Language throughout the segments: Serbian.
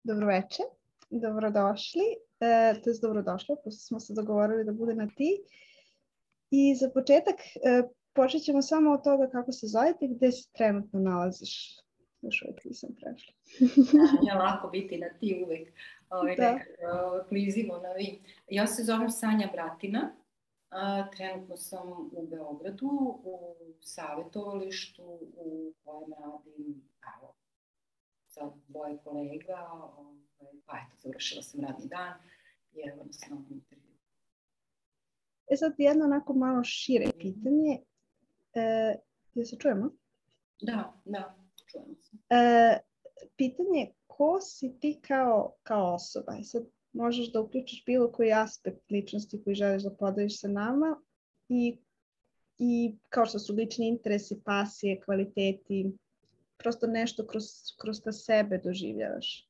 Dobroveče, dobrodošli, to je dobrodošlo, pošto smo se dogovorili da bude na ti. I za početak počet ćemo samo od toga kako se zovete i gde se trenutno nalaziš. Još uvijek nisam prešla. Nije lako biti na ti uvek, nekako klizimo na vi. Ja se zovem Sanja Bratina, trenutno sam u Beogradu, u savjetovalištu u kojem radim, sa dvoje kolega, pa eto, završila sam radni dan i evo nas na ovom intervju. Sad jedno onako malo šire pitanje. Jel se čujemo? Da, čujemo se. Pitanje, ko si ti kao osoba? Sad možeš da uključiš bilo koji aspekt ličnosti koji želiš da podeliš sa nama i kao što su lični interesi, pasije, kvaliteti, prosto nešto kroz ta sebe doživljavaš.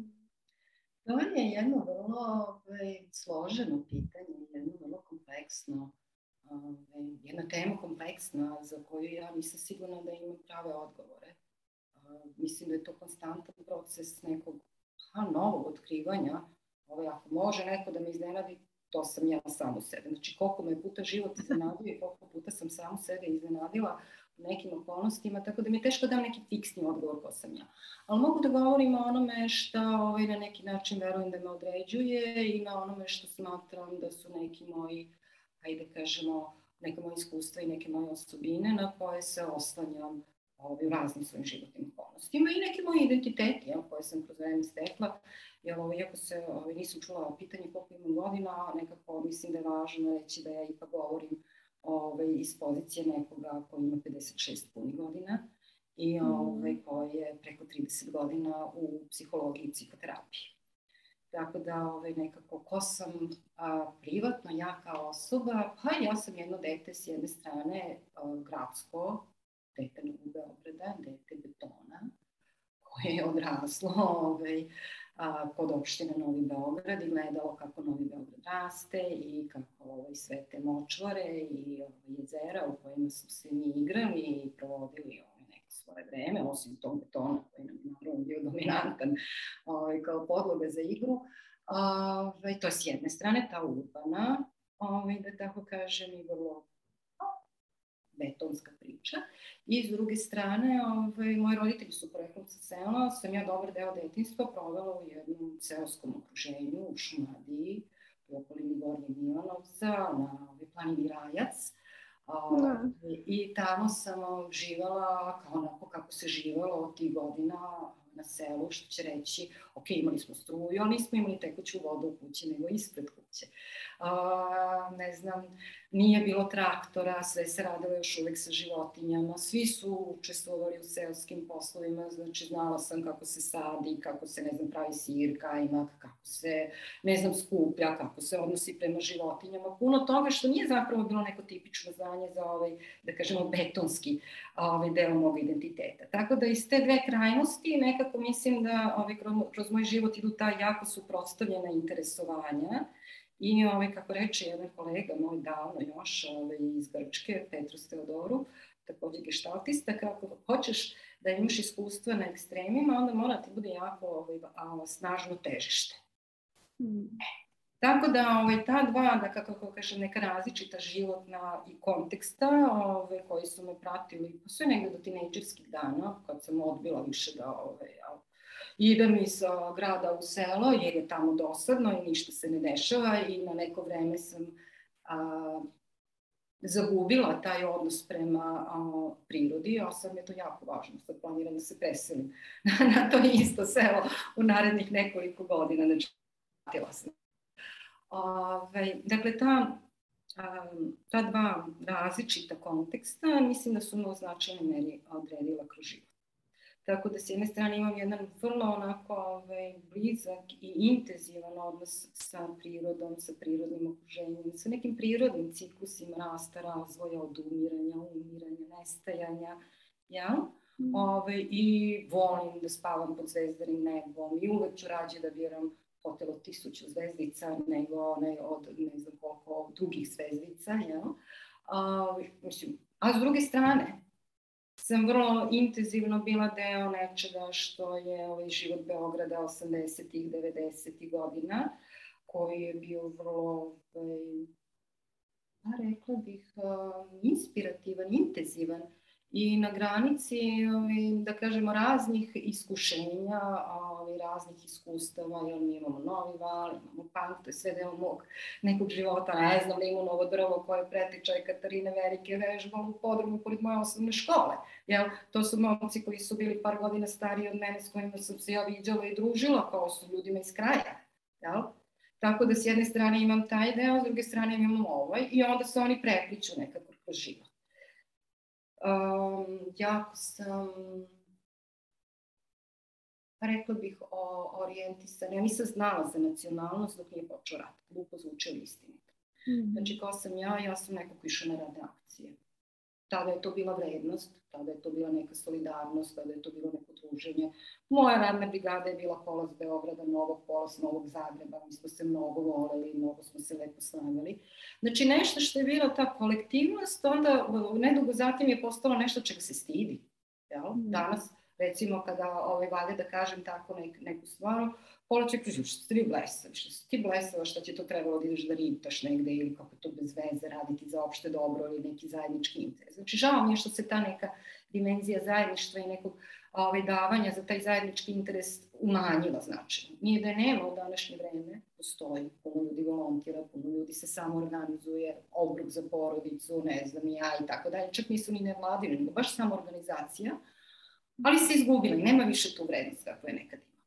To je jedno vrlo složeno pitanje, jedno vrlo kompleksno, jedna tema kompleksna za koju ja nisam sigurna da imam prave odgovore. Mislim da je to konstantan proces nekog novog otkrivanja. Ako može neko da me iznenadi, to sam ja samu sebe. Znači koliko me puta život iznenadio i koliko puta sam samu sebe iznenadila u nekim okolnostima, tako da mi je teško da dam neki fiksni odgovor ko sam ja. Ali mogu da govorim o onome što na neki način verujem da me određuje i na onome što smatram da su neki moji, ajde kažemo, neke moje iskustva i neke moje osobine na koje se oslanjam u raznim svojim životnim okolnostima i neki moji identiteti koje sam kroz vreme stekla. Iako se nisam čula pitanje koliko imam godina, nekako mislim da je važno reći da ja ipak govorim iz pozicije nekoga koji ima 56 punih godina i koji je preko 30 godina u psihologiji i psihoterapiji. Tako da nekako ko sam privatno, ja kao osoba, pa ja sam jedno dete s jedne strane gradsko, dete Novog Beograda, dete betona, koje je odraslo kod opštine Novi Beograd i gledalo kako Novi Beograd raste i kako sve te močvare i jezera u kojima smo se mi igrali i provodili neko svoje vreme, osim tog betona koji nam je naravno bio dominantan kao podloga za igru. To je s jedne strane ta urbana, da tako kažem, i vrlo betonska priča. I s druge strane, moji roditelji su poreklom sa sela, sam ja dobar deo detinjstva provela u jednom seoskom okruženju, u Šumadiji, u okolini Gornjeg Milanovca, na planini Rajac. I tamo sam živela onako kako se živelo od tih godina na selu, što će reći, ok, imali smo struju, ali nismo imali tekuću vodu u kući, nego ispred kuće. Ne znam, nije bilo traktora, sve se radilo još uvek sa životinjama, svi su učestvovali u seoskim poslovima, znači znala sam kako se sadi, kako se, ne znam, pravi sir, kajmak, kako se, ne znam, skuplja, kako se odnosi prema životinjama, puno toga što nije zapravo bilo neko tipično znanje za da kažemo, betonski deo mog identiteta. Tako da iz te dve krajnosti nekako mislim da kroz moj život idu ta jako suprotstavljena interesovanja i kako reče jedan kolega moj davno još iz Grčke, Petros Teodoru, također geštaltista, kako hoćeš da imaš iskustva na ekstremima, onda mora ti bude jako snažno težište. Tako da ta dva, da kako kažem, neka različita životna i konteksta koji su me pratili sve negde do tinejdžerskih dana, kad sam odbila više da idem iz grada u selo, jer je tamo dosadno i ništa se ne dešava i na neko vreme sam zagubila taj odnos prema prirodi, a sad mi je to jako važno, sad planiram da se preselim na to isto selo u narednih nekoliko godina, znači vratila sam. Dakle, ta dva različita konteksta mislim da su me u značajnoj meri odredila kroz život. Tako da s jedne strane imam jedan vrlo onako blizak i intenzivan odnos sa prirodom, sa prirodnim okruženjem, sa nekim prirodnim ciklusima rasta, razvoja, umiranja, nestajanja, i volim da spavam pod zvezdanim nebom i uvek ću rađe da biram hotel od 1000 zvezdica nego od ne znam koliko drugih zvezdica, a s druge strane sam vrlo intenzivno bila deo nečega što je život Beograda 80-ih, 90-ih godina, koji je bio vrlo, rekla bih, inspirativan, intenzivan i na granici, da kažemo, raznih iskušenja, raznih iskustava, jer mi imamo Novi Val, imamo Punk, to je sve deo mog nekog života, ne znam, da imamo Novo Drvo koje pretičaj Katarine Verike vežbala u podrumu pored moje osnovne škole. To su momci koji su bili par godina stariji od mene, s kojima sam se ja viđala i družila, kao su ljudima iz kraja. Tako da s jedne strane imam taj deo, s druge strane imam ovaj i onda se oni prepliču nekako kroz život. Jako sam, rekla bih, orijentisana. Ja nisam znala za nacionalnost dok nije počeo rat. Glupo zvuči, ali istinito. Znači, kao sam ja sam nekako išla na rad akcije. Tada je to bila vrednost, tada je to bila neka solidarnost, tada je to bilo neko druženje. Moja radna brigada je bila Polas Beograda, Novog Polas, Novog Zagreba. Mi smo se mnogo voleli, mnogo smo se lepo slavili. Znači, nešto što je bila ta kolektivnost, onda nedugo zatim je postalo nešto čega se stidi. Danas, recimo, kada valje da kažem tako neku stvaru, Pola će kažem, što ste vi blesavi, što si ti blesava, što ti to trebalo da ideš da rintaš negde ili kako to bez veze raditi za opšte dobro ili neki zajednički interes. Znači, žao mi je što se ta neka dimenzija zajedništva i nekog davanja za taj zajednički interes umanjila značajno. Nije da je nema u današnje vreme, postoji, puno ljudi volontira, puno ljudi se samo organizuje, obrok za porodicu, ne znam, ja i tako dalje, čak nisu ni nevladine, nego baš samo organizacija, ali se izgubila i nema više tu vrednost kako je nekad imala.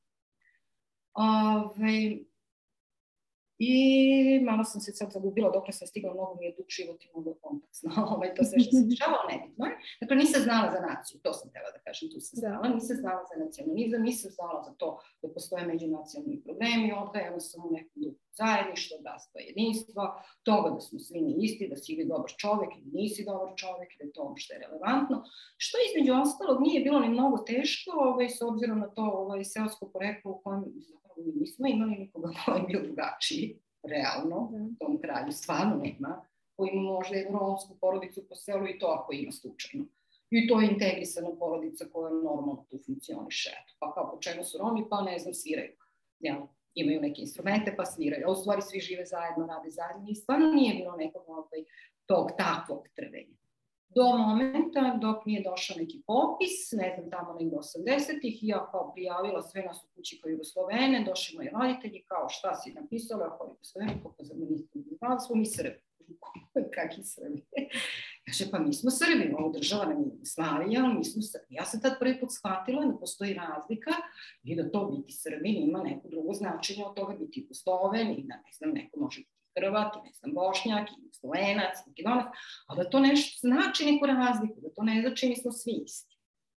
I malo sam se sad zagubila dok sam stigla, mnogo mi je dug život i mnogo kompleksno. To sve što se dešavalo nebitno je. Dakle, nisam znala za naciju, to sam htjela da kažem, tu sam znala. Nisam znala za nacionalizam, nisam znala za to da postoje međunacionalni problemi, odgajala sam u nekom duhu zajedništva, bratstva, jedinstva, toga da smo svi mi isti, da si ili dobar čovek ili nisi dobar čovek, da je to ono što je relevantno. Što između ostalog nije bilo ni mnogo teško, s obzirom na to seosko poreklo u kojem mi nismo imali nikoga koji je bio drugačiji, realno, u tom kraju stvarno nema, koji ima možda jednu romsku porodicu po selu i to ako ima slučajno. I to je integrisana porodica koja normalno tu funkcioniše. Pa kao po čemu su Romi, pa ne znam, sviraju. Imaju neke instrumente pa sviraju. A u stvari svi žive zajedno, rade zajedno i stvarno nije bilo nekog tog takvog trvenja. Do momenta dok nije došao neki popis, ne znam, tamo negdje 80-ih, i ja kao prijavila sve nas u kući kao Jugoslovene, došli moji roditelji, kao šta si napisala, kao Jugoslovene, kako za meni smo mi Srbi. Kakvi Srbi? Kaže, pa mi smo Srbi, ovo država nam je Jugoslavija, ali mi smo Srbi. Ja sam tad prvi put shvatila da postoji razlika i da to biti Srbin ima neko drugo značenje od toga biti Jugosloven i da, ne znam, neko može biti Hrvat, ne znam, Bošnjak, Slovenac, Makedonac, a da to nešto znači neku razliku, da to ne znači mi smo svi isti.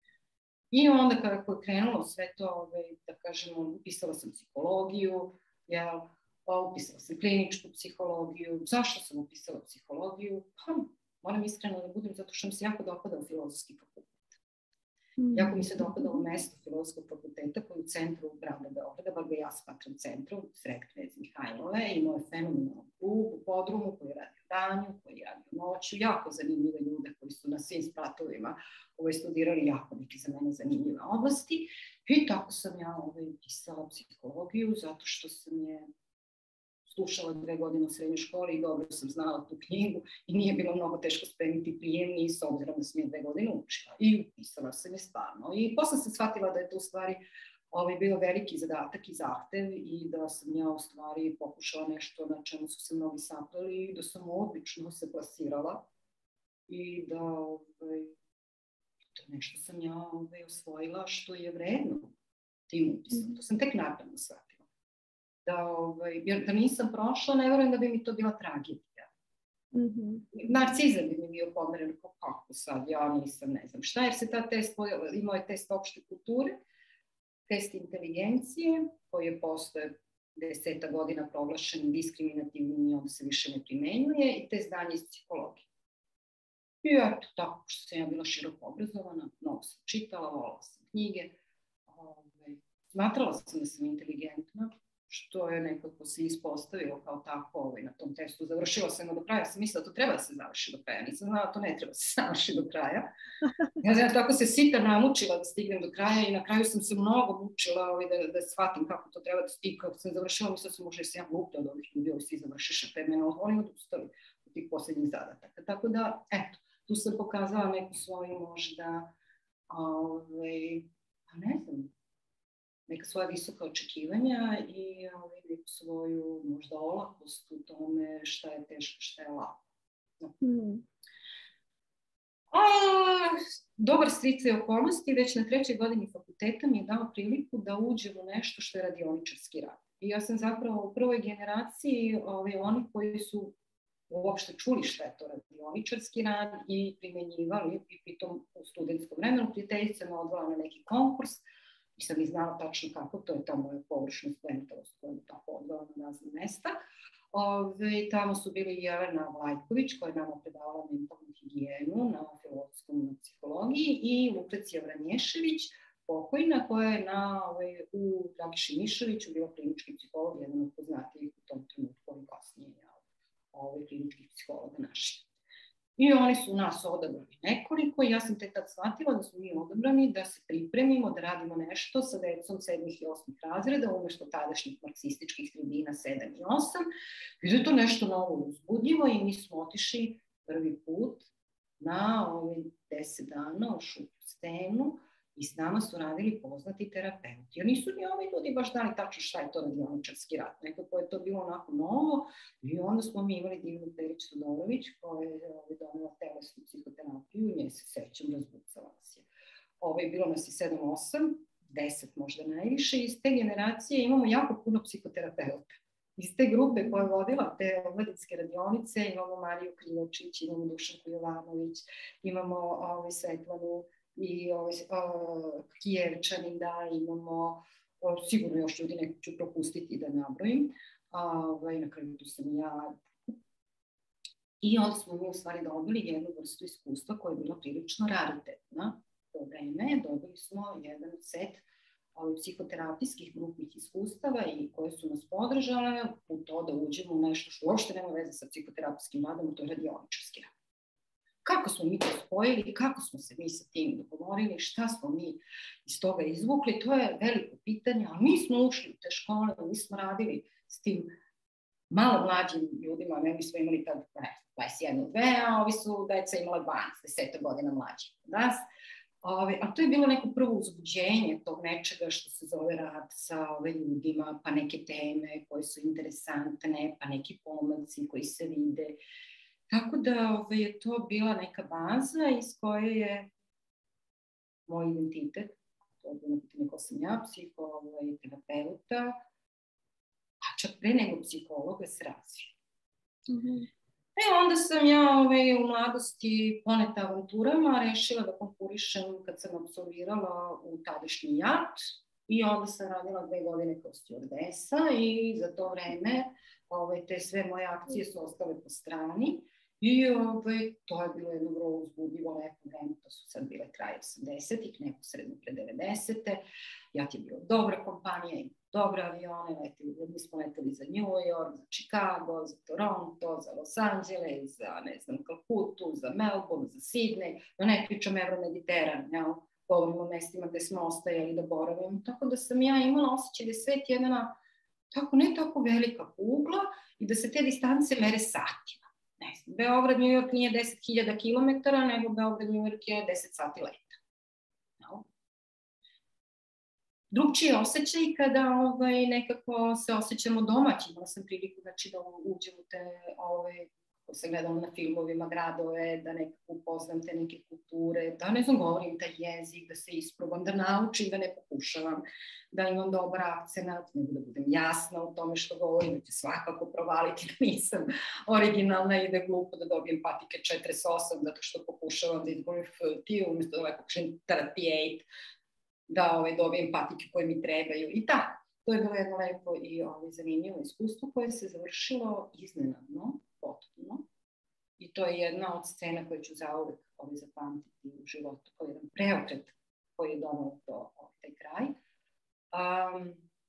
I onda kako je krenulo sve to, da kažemo, upisala sam psihologiju, upisala sam kliničku psihologiju. Zašto sam upisala psihologiju? Pa, moram iskreno da budem, zato što mi se jako dopadao filozofski fakultet. Jako mi se dopadalo mesto filozofskog fakulteta koji je u centru grada Beograda, bar ga ja smatram centrom, sred Knez Mihajlove, imao je fenomenalnu klub u podrumu koji je radio danju, koji je radio noću, jako zanimljive ljude koji su na svim spratovima studirali jako neke za mene zanimljive oblasti. I tako sam ja pisala psihologiju zato što sam je slušala 2 godine u srednjoj školi i dobro sam znala tu knjigu i nije bilo mnogo teško spremiti prijemni s obzirom da sam je 2 godine učila. I upisala sam je stvarno. I posle sam shvatila da je to u stvari bio veliki zadatak i zahtev i da sam ja u stvari pokušala nešto na čemu su se mnogi sapleli i da sam odlično se plasirala i da nešto sam ja osvojila što je vredno tim upisom. To sam tek naknadno shvatila. Da nisam prošla, ne verujem da bi mi to bila tragedija. Narcizam bi mi bio pomeren, kako sad, ja nisam, ne znam šta, jer se ta test, imao je test opšte kulture, test inteligencije, koji je posle 10 godina proglašen diskriminativnim i onda se više ne primenjuje, i test znanja iz psihologije. I eto, tako što sam ja bila široko obrazovana, mnogo sam čitala, volala sam knjige, smatrala sam da sam inteligentna, što je nekako se ispostavilo kao tako na tom testu. Završila sam ga do kraja, sam mislila da to treba da se završi do kraja, nisam znala da to ne treba da se završi do kraja. Ja znam, tako se sita namučila da stignem do kraja i na kraju sam se mnogo mučila da shvatim kako to treba da stigne. Kako sam završila, mislila sam možda se ja glupa od ovih ljudi, ovi svi završiš, a pre mene oni odustali od tih poslednjih zadataka. Tako da, eto, tu sam pokazala neku svoju možda, ne znam, neka svoja visoka očekivanja i neku svoju možda olakost u tome šta je teško, šta je lako. Dobar sticaj okolnosti, već na 3. godini fakulteta mi je dao priliku da uđem u nešto što je radioničarski rad. I ja sam zapravo u prvoj generaciji oni koji su uopšte čuli šta je to radioničarski rad i primenjivali, i pritom u studentskom vremenu prijateljica me odvala na neki konkurs. Nisam ni znala tačno kako, to je ta moja površna studentavost koja je tako odvala na razne mesta. Tamo su bili Jelena Vlajković koja je nama predavala mentalnu higijenu na filozofskom psihologiji i Lukacija Vranješević, pokojna, koja je u Dragiši Mišoviću bila klinički psiholog, jedan od poznatijih u tom trenutku i kasnije kliničkih psihologa naših. I oni su nas odabrali nekoliko i ja sam te tad shvatila da smo mi odabrani da se pripremimo, da radimo nešto sa decom 7. i 8. razreda, umešto tadašnjih marksističkih sredina 7 i 8. I da je to nešto novo uzbudljivo i mi smo otišli prvi put na 10 dana u Šuplju i s nama su radili poznati terapeuti. Jer nisu ni ovi ljudi baš dali tačno šta je to radioničarski rad. Nekako je to bilo onako novo i onda smo mi imali Divnu Perić Todorović koja je donela telesnu psihoterapiju i nje se sećam, razbucala nas je. Bilo nas je 7-8, 10 možda najviše i iz te generacije imamo jako puno psihoterapeuta. Iz te grupe koja je vodila te omladinske radionice imamo Mariju Krivočić, imamo Dušanku Jovanović, imamo Svetlanu i Kijevčanin, da imamo, sigurno još ljudi neko ću propustiti da nabrojim, na kraju tu sam ja. I onda smo mi u stvari dobili jednu vrstu iskustva koja je bila prilično raritetna. To vreme dobili smo jedan set psihoterapijskih grupnih iskustava i koje su nas podržale u to da uđemo u nešto što uopšte nema veze sa psihoterapijskim radom, to je radioničarski rad. Kako smo mi to spojili, kako smo se mi sa tim dogovorili, šta smo mi iz toga izvukli, to je veliko pitanje, ali mi smo ušli u te škole, mi smo radili s tim malo mlađim ljudima, mi smo imali tad 21-2, a ovi su deca imala 12, 10 godina mlađi od nas. A to je bilo neko prvo uzbuđenje tog nečega što se zove rad sa ljudima, pa neke teme koje su interesantne, pa neki pomaci koji se vide. Tako da je to bila neka baza iz koje je moj identitet, to je bilo pitanje ko sam ja, psihoterapeuta, a čak pre nego psihologa se razvija. Onda sam ja u mladosti poneta avanturama rešila da konkurišem kad sam apsolvirala u tadašnji JAT i onda sam radila 2 godine kao stjuardesa i za to vreme te sve moje akcije su ostale po strani. I to je bilo jedno vrlo uzbudljivo lepo vreme, to su sad bile kraj 80-ih, neposredno pre 90-te. JAT je bila dobra kompanija, ima dobre avione, mi smo leteli za New York, za Chicago, za Toronto, za Los Angeles, za, ne znam, Kalkutu, za Melbourne, za Sydney, da ne pričam Euro-Mediteran, govorim o mestima gde smo ostajali da boravimo. Tako da sam ja imala osjećaj da je svet jedna ne tako velika kugla i da se te distance mere satima. Beograd, New York nije 10.000 kilometara, nego Beograd, New York je 10 sati leta. Drugčiji osjećaj kada nekako se osjećamo domaći. Imala sam priliku da uđem u te, ko sam gledala na filmovima, gradove, da nekako upoznam te neke kulture, da ne znam, govorim taj jezik, da se isprobam, da naučim, da ne pokušavam, da imam dobar akcenat, nego da budem jasna u tome što govorim, da ću svakako provaliti da nisam originalna i da je glupo da dobijem patike 48, zato što pokušavam da izgovorim FT, umjesto da pokušam 38, da dobijem patike koje mi trebaju i tako. To je bilo jedno lepo i zanimljivo iskustvo koje se završilo iznenadno, potpuno. I to je jedna od scena koju ću zauvek zapamtiti u životu, kao jedan preokret koji je donao taj kraj.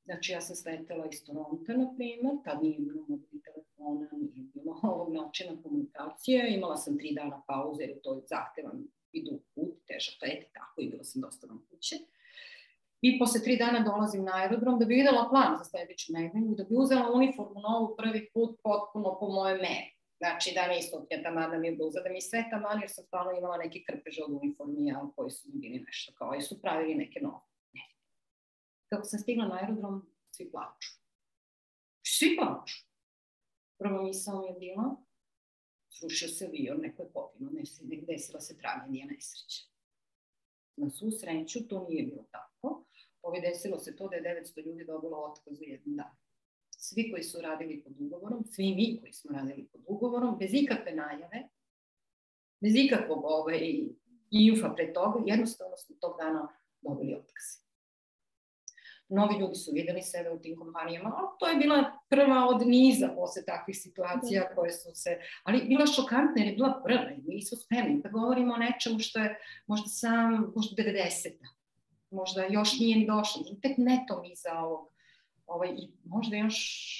Znači, ja sam sletela iz Toronta, na primjer, tad nije bilo mobilnih telefona, nije bilo ovog načina komunikacije, imala sam 3 dana pauze, jer to je zahtevan i dug put, težak let, tako, i bila sam dosta van kuće. I posle 3 dana dolazim na aerodrom da bi videla plan za sledeću nedelju, da bi uzela uniformu novu prvi put potpuno po moje meri. Znači, da mi isto taman, da mi je bluza, da mi sve taman, jer sam stvarno imala neke krpeže od uniformi, koji su mi bili nešto kao i su pravili neke nove. Kako sam stigla na aerodrom, svi plaču. Svi plaču. Prvo misao mi je bila, srušio se avion, neko je poginuo, desila se tragedija, nesreća. Na svu sreću, to nije bilo tako. Desilo se to da je 900 ljudi dobilo otkaz u jedan dan. Svi koji su radili pod ugovorom, svi mi koji smo radili pod ugovorom, bez ikakve najave, bez ikakvog infa pre toga, jednostavno smo tog dana dobili otkaz. Mnogi ljudi su videli sebe u tim kompanijama, ali to je bila prva od niza posle takvih situacija koje su se, ali bila šokantna jer je bila prva i mi smo spremni da govorimo o nečemu što je možda 90-a, možda još nije ni došlo, tek netom iza ovog, i možda još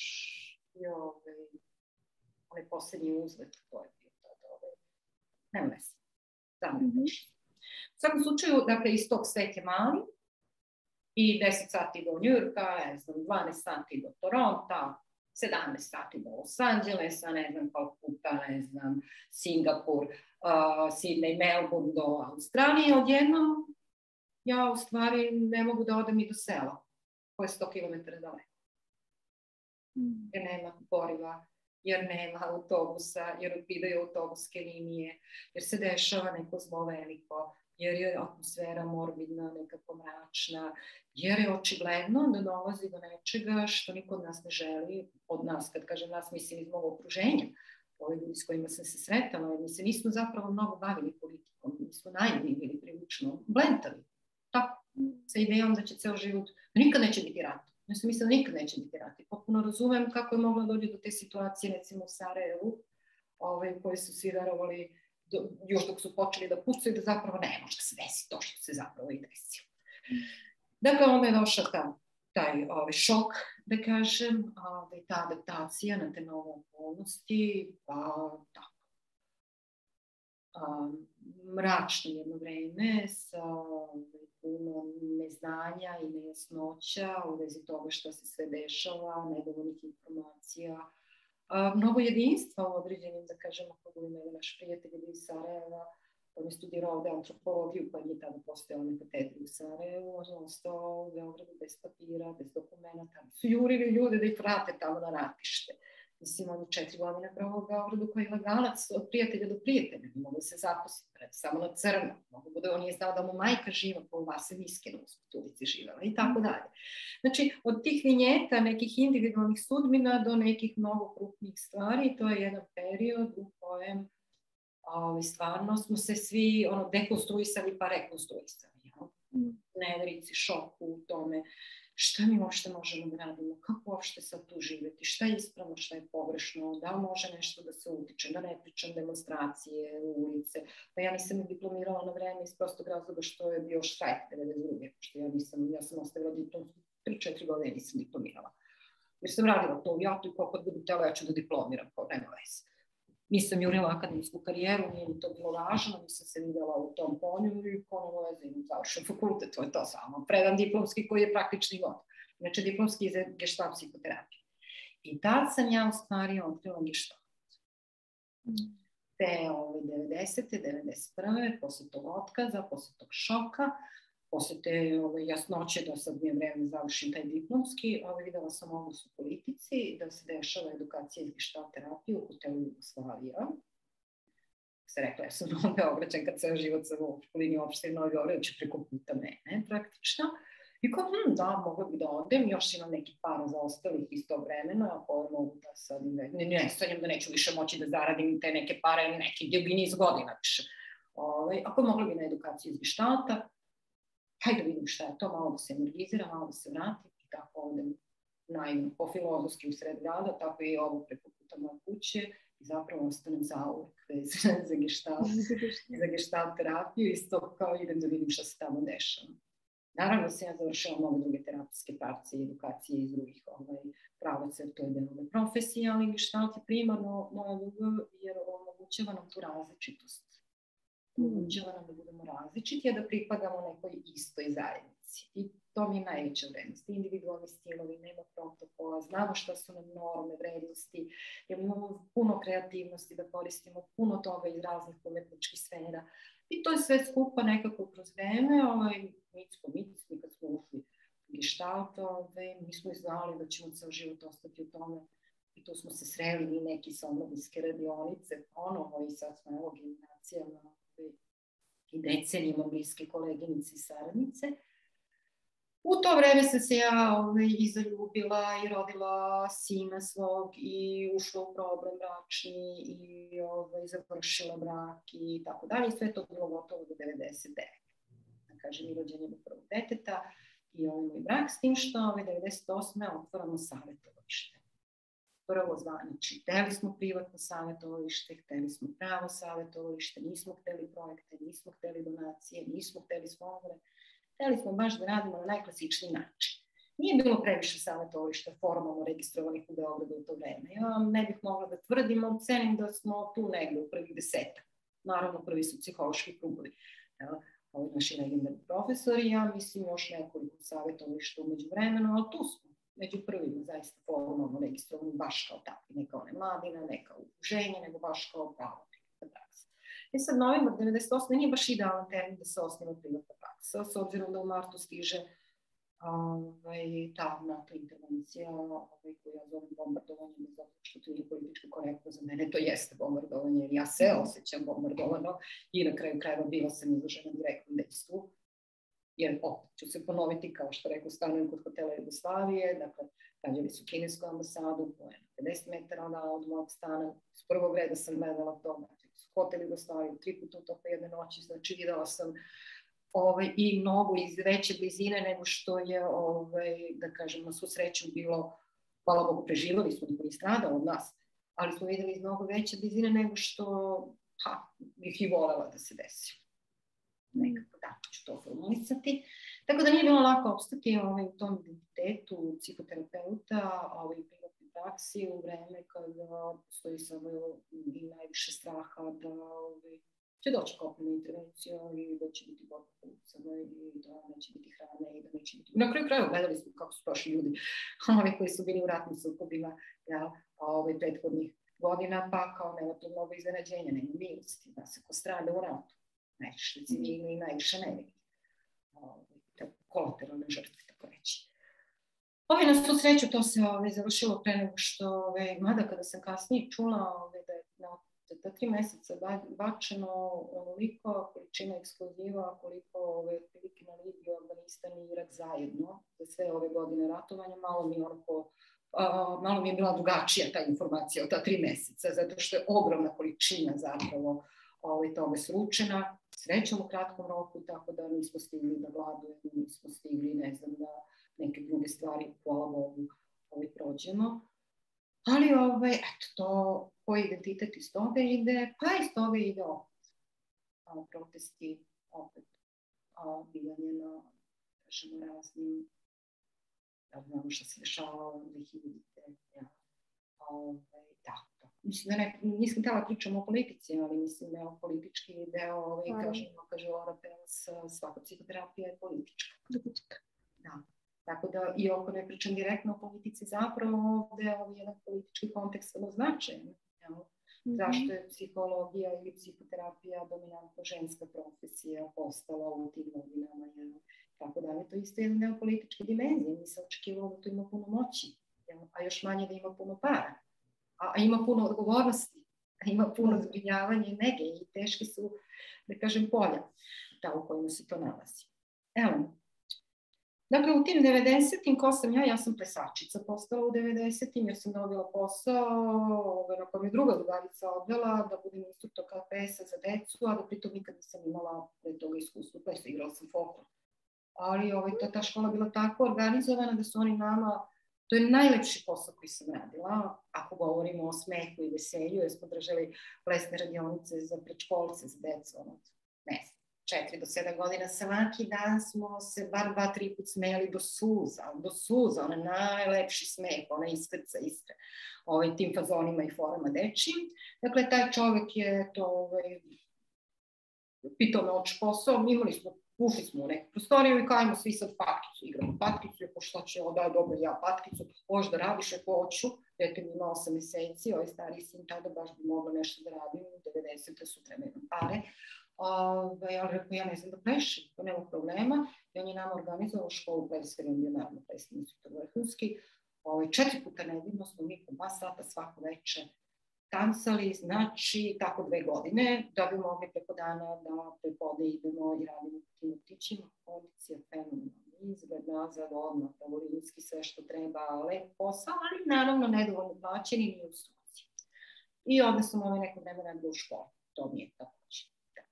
onaj poslednji uzlet koji je bio to, nema veze, samo je došlo. U svakom slučaju, dakle, istok svet je mali, i 10 sati do Njujorka, 12 sati do Toronta, 17 sati do Los Angelesa, ne znam Kalkuta, Singapur, Sydney, Melbourne do Australije. Odjednom ja u stvari ne mogu da odem i do sela, koje je 100 km daleko. Jer nema goriva, jer nema autobusa, jer odbidaju autobuske linije, jer se dešava neko zlo veliko, jer je atmosfera morbidna, nekako mračna, jer je očigledno da dolazi do nečega što niko od nas ne želi, od nas, kad kažem nas, mislim iz mog okruženja, ovi ljudi s kojima sam se sretala, jer mi se nismo zapravo mnogo bavili politikom, mi smo naivni bili prilično blentavi, tako, sa idejom da će ceo život, da nikad neće biti rat. Ja sam mislila da nikad neće biti rat i potpuno razumem kako je mogla dođe do te situacije, recimo u Sarajevu, u kojoj su svi verovali još dok su počeli da pucaju, da zapravo ne može da se desi to što se zapravo i desilo. Dakle, onda je došao taj šok, da kažem, ta adaptacija na te nove okolnosti, pa tako. Mračno jedno vreme sa puno neznanja i nejasnoća u vezi toga što se sve dešava, nedovoljnih informacija, mnogo jedinstva u određenim, da kažemo, krugovima. Naš prijatelj je iz Sarajeva, on je studirao ovde antropologiju, pa je tada postojala na katedri u Sarajevu, on je ostao u Beogradu bez papira, bez dokumenta, su jurili ljude da ih vrate tamo na ratište. Mislim, on je 4 godine pravo u Beogradu koji je legalac od prijatelja do prijatelja, ne mogu se zaposliti, samo na crno, on nije znao da mu majka živa po Vase Miskinu u ulici živela i tako dalje. Znači, od tih vinjeta, nekih individualnih sudbina do nekih mnogo krupnih stvari, to je jedan period u kojem stvarno smo se svi dekonstruisali pa rekonstruisali. Neverici, šoku u tome šta mi uopšte možemo da radimo, kako uopšte sad tu živjeti, šta je ispravno, šta je pogrešno, da li može nešto da se utiče, da ne pričam demonstracije, ulice. Pa ja nisam i diplomirala na vreme iz prostog razloga što je bio štrajk 92. Pošto ja sam ostavila diplomsku, 3-4 godine nisam diplomirala. Jer sam radila to u JAT-u i kako budu tela ja ću da diplomiram, kao nema veze. Nisam jurila akademsku karijeru, nije mi to bilo važno, nisam se videla u tom polju i ponovo vezim završen fakultet, to je to samo. Predan diplomski koji je praktični god. Znači diplomski za gestalt psihoterapiju. I tad sam ja u stvari otkrila gestalt. Te 90. 91. posle tog otkaza, posle tog šoka, posle te jasnoće da sad mi je vreme završim taj diplomski, videla sam odnos u politici, da se dešava edukacija iz gestalt terapije u hotelu Jugoslavija. Se rekla, ja sam Novi Beograđan kad ceo život sam u školini opštine Novi Beograd, će preko puta mene praktično. I kao, da, mogla bi da odem, još imam neki para za ostalih iz tog vremena, koje mogu da sad ne sanjam da neću više moći da zaradim te neke pare, neki dubini iz godina više. Ako mogla bi na edukaciju iz gestalta, hajde da vidim šta je to, malo da se energizira, malo da se vrati i tako odem naivno po filozofski u sred grada, tako i ovo preko puta moje kuće i zapravo ostanem zauvek za gestalt terapiju, isto kao idem da vidim šta se tamo dešava. Naravno sam ja završila mnogo druge terapijske prakse i edukacije iz drugih pravaca, jer to je deo profesije, ali geštalt je primarno moja ljubav jer omogućava nam tu različitost. Omogućava nam da budemo različiti, a da pripadamo nekoj istoj zajednici. I to mi je najveća vrednost. Individualni stilovi, nema protokola, znamo šta su nam norme, vrednosti, imamo puno kreativnosti da koristimo, puno toga iz raznih umetničkih sfera. I to je sve skupa nekako kroz vreme, mi kad smo ušli u geštalt, mi smo i znali da ćemo ceo život ostati u tome. I tu smo se sreli i neki sa omladinske radionice, i sad smo evo generacijama i decenijama bliske koleginice i saradnice. U to vreme sam se ja i zaljubila i rodila sina svog i ušla u problem bračni i završila brak i tako dalje. Sve to bilo gotovo do 99. Da kažem, i rođenje do prvog deteta i moj brak, s tim što 98. otvoramo savjetovalište. Prvo znači, hteli smo privatno savjetovalište, hteli smo pravo savjetovalište, nismo hteli projekte, nismo hteli donacije, nismo hteli sponzore. Hteli smo baš da radimo na najklasičniji način. Nije bilo previše savjetovališta formalno registrovanih u Beogradu u to vreme. Ja ne bih mogla da tvrdim, ali cenim da smo tu negde u prvih 10. Naravno, prvi su psihološki krugovi. Ovi naši legendarni profesori, ja mislim još nekoliko savjetovališta umeđu vremenu, ali tu smo među prvima zaista formalno registrovani baš kao takvi. Ne kao one mladina, ne kao udruženje, nego baš kao pravo privatna praksa. I sad novembar 98. nije baš idealan termin da se osniva privatna praksa, s obzirom da u martu stiže ta NATO intervencija koju ja zovem bombardovanje, zato što to nije političko korektno za mene, to jeste bombardovanje, jer ja se osjećam bombardovano i na kraju krajeva bila sam izložena direktnom dejstvu, jer opet ću se ponoviti, kao što rekao, stanujem kod hotela Jugoslavije, dakle, rađali su kinesku ambasadu, koja je na 50 metara od mojeg stana, s prvog reda sam gledala to, hotel Jugoslavije, 3 puta u toku jedne noći, znači videla sam i mnogo iz veće blizine nego što je, da kažem, na svu sreću bilo, hvala Bogu, preživali smo, niko nije stradao od nas, ali smo videli iz mnogo veće blizine nego što bih i volela da se desi. Nekako tako ću to formulisati. Tako da nije bilo lako opstati u tom identitetu psihoterapeuta, u privatnoj praksi u vreme kada postoji samo i najviše straha da će doći kopnena intervencija i da će biti borba policama i da neće biti hrane i da neće biti... Na kraju krajeva gledali smo kako su prošli ljudi, koji su bili u ratnim sukobima prethodnih godina, pa kao nema to mnogo iznenađenja, nema milosti, da se ko strada u ratu. Najviše civilni i najviše nevini. Kolateralne žrtve, tako reći. Na svu sreću to se završilo pre nego što, mada kada sam kasnije čula da je za ta 3 meseca bačeno onoliko količina eksploziva, koliko prilike na Libiju, Afganistan i Irak zajedno za sve ove godine ratovanja, malo mi je bila drugačija ta informacija od ta 3 meseca, zato što je ogromna količina zapravo toga sručena, srećom u kratkom roku, tako da nismo stigli da gladujemo, nismo stigli, ne znam, da neke druge stvari, hvala Bogu, prođemo. Ali, eto, to, koji identitet iz toga ide, pa iz toga ide opet. Protesti, opet, bijanje na, kažemo, raznim, da znamo što se dešavalo, 2000-te, tako. Mislim da nisam htjela pričamo o politici, ali mislim da je politički deo, kaže Laura Pelas, svaka psihoterapija je politička. Da. Tako da, iako ne pričam direktno o politici, zapravo ovde je jedan politički kontekst vrlo značajan. Zašto je psihologija ili psihoterapija dominantno ženska profesija postala u tim godinama, tako da je to isto jedan deo političke dimenzije. Mi se očekivalo da to ima puno moći, a još manje da ima puno para. A ima puno odgovornosti, a ima puno zbrinjavanja i nege i teški su, da kažem, polja u kojima se to nalazi. Evo, dakle, u tim 90-im, ko sam ja? Ja sam plesačica postala u 90-im jer sam dobila posao na kojem je druga drugarica odvela da budem instruktor KPS-a za decu, a da pritom nikad nisam imala pre toga iskustva plesa, igrala sam folklor. Ali ta škola bila tako organizovana da su oni nama... To je najlepši posao koji sam radila, ako govorimo o smehu i veselju, jer smo držali plesne radionice za predškolce, za decu, ne znam, 4 do 7 godina, svaki dan smo se bar 2-3 put smejali do suza, onaj najlepši smeh, onaj iskrca Istre, tim fazonima i forama dečijim. Dakle, taj čovek je to pitao me oči posao, ušli smo u neku prostoriju i kajmo svi sad patkicu, igramo patkicu, ako šta će, daj dobro ja patkicu, hoćeš da radiš, ako hoću, dete mi ima 8 meseci, stariji sin tada baš bi mogla nešto da radim, 90. su trebaju nam pare. Ja rekao, ja ne znam da plešem, to nema problema. I on je nama organizovao školu plesanja, on je naravno plesni instruktor vrhunski. 4 puta nedeljno smo mi po 2 sata svako veče tancali, znači tako 2 godine, da bi mogli preko dana da prepode idemo i radimo u tim vrtićima. Kondicija, fenomenalni izgled, nazad, odmah, pravolinski, sve što treba, lep posao, ali naravno nedovoljno plaćeni ni u struci. I onda sam neko vremena bila u školu, to mi je takođe.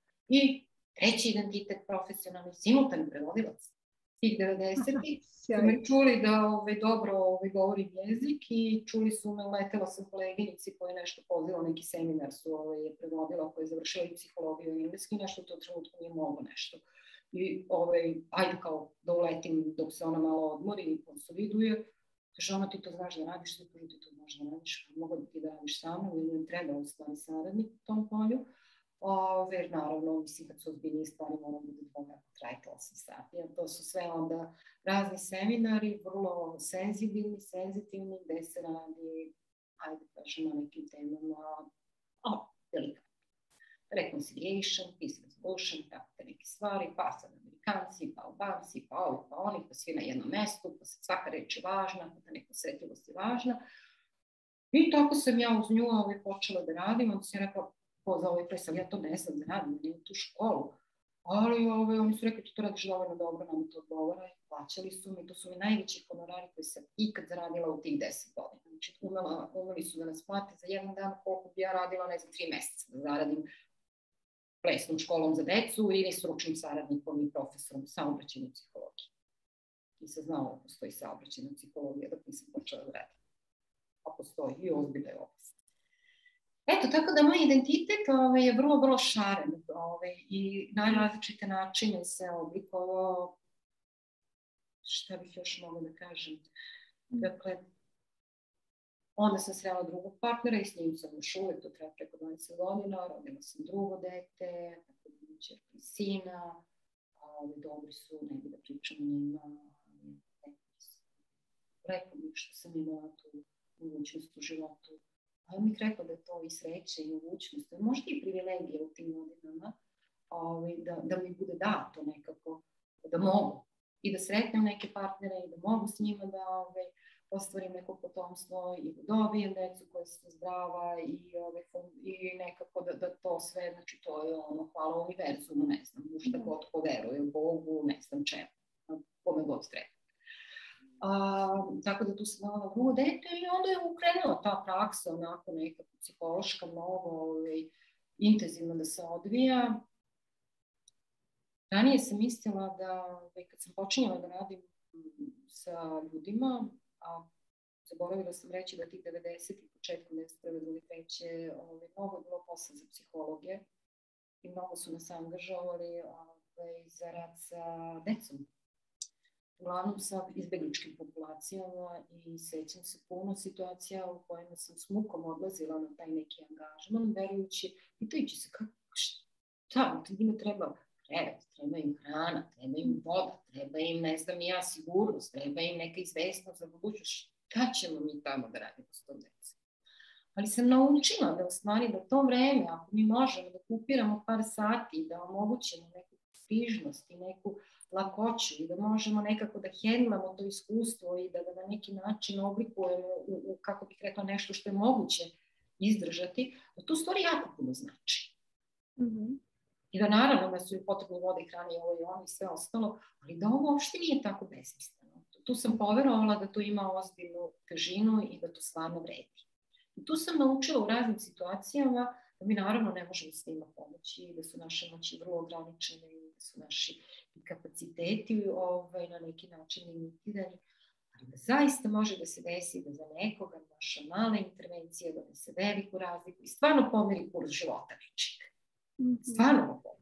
I treći identitet profesionalni, simultani prevodilac. Tih 90-ih su me čuli da dobro govorim jezik i čuli su me, letela sam koleginici koja je nešto pozvala, neki seminar su je prevodila, koja je završila i psihologiju i engleski, nešto u to trenutku nije moglo nešto. I ajde kao da uletim dok se ona malo odmori i konsoliduje. Kaže, ona ti to znaš da radiš, sve kaže ti to znaš da radiš, mogu da ti da radiš sa mnom ili ne treba u stvari saradnik u tom polju. Jer naravno, mislim, kad su ozbiljnije stvari moram da dvoga trajte 8 sati. To su sve onda razni seminari, vrlo senzibilni, senzitivni, gde se radi, ajde kažem, na nekim temama, delikatno. Reconciliation, peace resolution, tako te neke stvari, pa sad Amerikanci, pa Albanci, pa ovi, pa oni, pa svi na jednom mestu, pa sad svaka reč je važna, pa ta neka osetljivost je važna. I tako sam ja uz nju počela da radim, onda sam rekla, za ples, ali ja to ne znam da radim, nemam tu školu. Ali oni su rekli, ti to radiš dovoljno dobro, nam to odgovara. Plaćali su mi, to su mi najveći honorari koji sam ikad zaradila u tih 10 godina. Znači, umeli su da nas plate za jedan dan koliko bi ja radila, ne znam, 3 meseca da zaradim plesnom školom za decu ili stručnim saradnikom i profesorom saobraćajne psihologije. Nisam znala da postoji saobraćajna psihologija dok nisam počela da radim. A postoji i ozbiljna je oblast. Eto, tako da moj identitet je vrlo, vrlo šaren i na različite načine se oblikovao, šta bih još mogla da kažem. Dakle, onda sam srela drugog partnera i s njim sam još uvek, to treba preko 20 godina, rodila sam drugo dete, tako da mi ćerka i sina, dobri su, ne bi da pričam o njima, rekao bih što sam imala tu mogućnost u životu. Ali mi rekao da je to i sreće i mogućnost, možda i privilegija u tim godinama, da mi bude dato nekako, da mogu i da sretnem neke partnere i da mogu s njima da ostvarim neko potomstvo i da dobijem decu koja su zdrava i nekako da to sve, znači to je hvala univerzumu, ne znam, u šta god ko veruje, Bogu, ne znam čemu, kome god treba. Tako da tu sam dala drugo dete i onda je ukrenula ta praksa onako nekako psihološka mnogo intenzivno da se odvija. Ranije sam mislila da kad sam počinjala da radim sa ljudima, a zaboravila sam reći da tih 90 i početkom 1993. Mnogo je bilo posla za psihologije i mnogo su nas angažovali za rad sa decom. Uglavnom sa izbegličkim populacijama i sećam se puno situacija u kojima sam s mukom odlazila na taj neki angažman, verujući, pitajući se šta, njima treba krevet, treba im hrana, treba im voda, treba im, ne znam i ja, sigurnost, treba im neka izvesnost za budućnost, šta ćemo mi tamo da radimo s tom decom. Ali sam naučila da u stvari da to vreme, ako mi možemo da kupiramo par sati i da omogućimo neku stižnost i neku lakoću i da možemo nekako da hendlamo to iskustvo i da ga na neki način oblikujemo u kako bih rekla, nešto što je moguće izdržati, da tu stvari jako puno znači. I da naravno da su i potrebne vode i hrane i ovo i ono i sve ostalo, ali da ovo uopšte nije tako besmisleno. Tu sam poverovala da to ima ozbiljnu težinu i da to stvarno vredi. I tu sam naučila u raznim situacijama da mi naravno ne možemo s njima pomoći, da su naše moći vrlo ograničene i da su naši kapaciteti na neki način limitirani, ali da zaista može da se desi da za nekoga naša mala intervencija donese veliku razliku i stvarno pomeri kurs života nečega. Stvarno ga pomeri.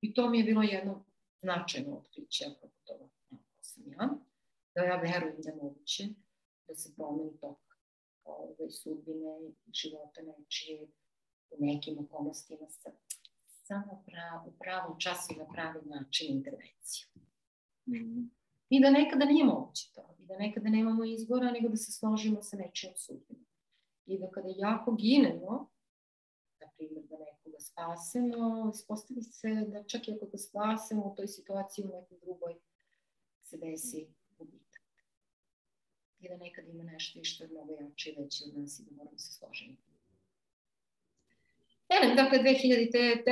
I to mi je bilo jedno značajno otkriće, kako to sam ja, da ja verujem da je moguće da se promeni tok sudbine i života nečije u nekim okolnostima samo u pravom času i na pravi način intervenciju. I da nekada nije moguće to. I da nekada nemamo izbora nego da se složimo sa nečijom sudbinom. I da kada jako ginemo, na primjer da nekoga spasemo, ispostavi se da čak i ako ga spasemo u toj situaciji u nekoj drugoj se desi gubitak. I da nekada ima nešto i što je mnogo jače i veće od nas i da moramo se složiti. Dakle, 2000-te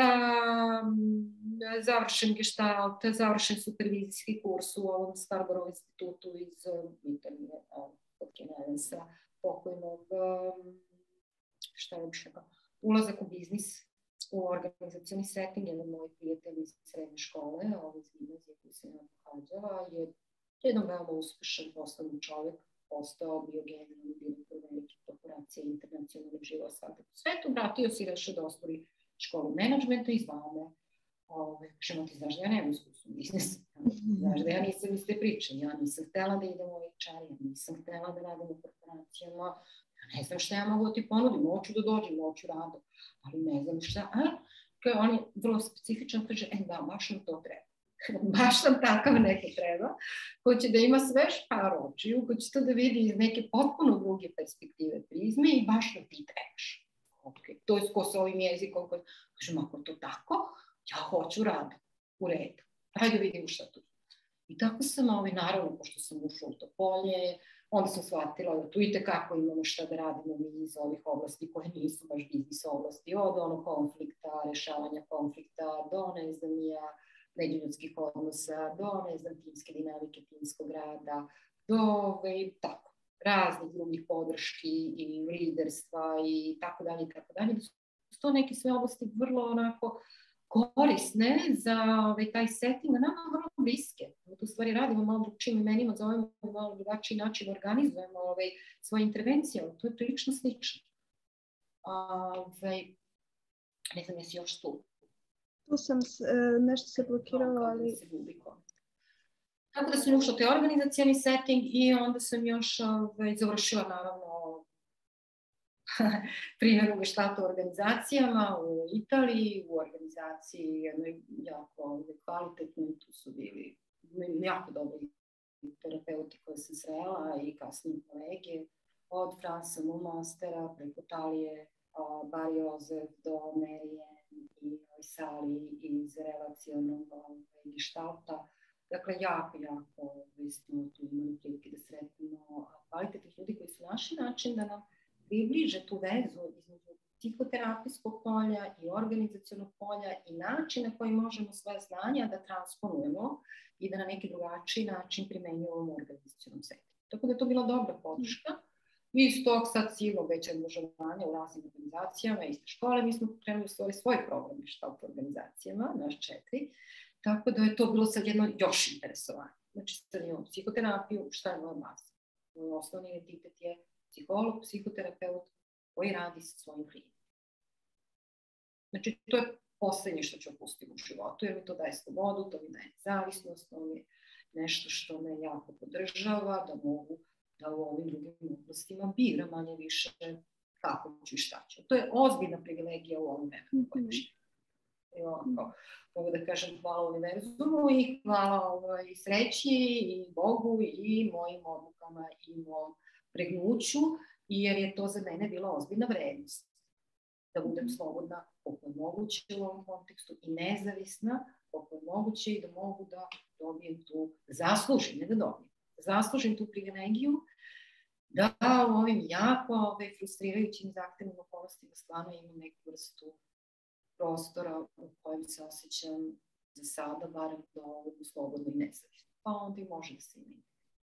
završen gestalt, završen supervizijski kurs u ovom Scarborough institutu iz Italije, od Kennedysa, pokojnog, šta je više, ulazak u biznis, u organizacioni setting, jedan moj prijatelj iz srednje škole, iz gimnazije koji sam ja pohađala, je jedan veoma uspešan poslovni čovjek, postao bio generalni direktor velike korporacije, internacionalnih živa svakako u svetu, vratio se i rešio da otvori školu menadžmenta i zvao me. Kažemo ti, znaš da ja nemam iskustvo u biznisu, znaš da ja nisam iz te priče, ja nisam htela da idem u HR, ja nisam htela da radim u korporacijama, ja ne znam šta ja mogu da ti ponudim, hoću da dođem, hoću rado, ali ne znam šta, on je vrlo specifičan, kaže, da, baš nam to treba. Baš nam takav neko treba, ko će da ima sve par očiju, ko će to da vidi iz neke potpuno druge perspektive prizme i baš nam ti trebaš. To je ko sa ovim jezikom, kažem, ako je to tako, ja hoću rado, u redu, hajde vidimo šta tu. I tako sam, naravno, pošto sam ušla u to polje, onda sam shvatila da tu itekako imamo šta da radimo mi iz ovih oblasti koje nisu baš biznis oblasti, od onog konflikta, rešavanja konflikta, do ne znam ja, međuljudskih odnosa, do, ne znam, timske dinamike, timskog rada, do tako, raznih drugih podrški i liderstva i tako dalje, da su to neke sve oblasti vrlo onako korisne za taj setting, a nama vrlo bliske. Mi tu stvari radimo malo drugčijim imenima, zovemo malo drugačiji način, organizujemo svoje intervencije, ali to je prilično slično. Ne znam, jesi još tu? Tu sam, nešto se blokiralo, ali... Tako da sam ušla u te organizacijani setting i onda sam još završila, naravno, primjeru geštata u organizacijama u Italiji, u organizaciji jednoj jako kvalitetnoj, tu su bili jako dobri terapeuti koje sam srela i kasnije kolege, od Fransa Mumastera, preko Talije, Bari Jozef do Marijan i Sali iz relacionog geštalta. Dakle, jako smo tu imali prilike da sretimo kvalitetnih ljudi koji su našli način da nam približe tu vezu između psihoterapijskog polja i organizacionog polja i način na koji možemo svoje znanja da transponujemo i da na neki drugačiji način primenjujemo u organizacionom sektoru. Tako da je to bila dobra podrška. I iz tog sad silnog veće angažovanja u raznim organizacijama, iste škole, mi smo krenuli svoj program geštalt u organizacijama, naš 4. Tako da je to bilo sad jedno još interesovanje. Znači, sad imamo psihoterapiju, šta je moja baza? Moj osnovni identitet je psiholog, psihoterapeut koji radi sa svojim klijentima. Znači, to je poslednje što ću opustiti u životu, jer mi to daje slobodu, to mi daje nezavisnost, to mi je nešto što me jako podržava, da mogu da u ovim drugim oblastima biram manje više kako ću i šta ću. To je ozbiljna privilegija u ovom vremenu kojem živim. Mogu da kažem hvala univerzumu i hvala i sreći i Bogu i mojim odlukama i mojom pregnuću, jer je to za mene bila ozbiljna vrednost. Da budem slobodna koliko je moguće u ovom kontekstu i nezavisna koliko je moguće i da mogu da dobijem tu, zaslužim, ne da dobijem, zaslužim tu privilegiju da u ovim jako frustrirajućim i zahtevnim okolnostima stvarno imam neku vrstu prostora u kojem se osjećam za sada, barem dovoljno slobodno i nezavisno. Pa onda i može da se ima.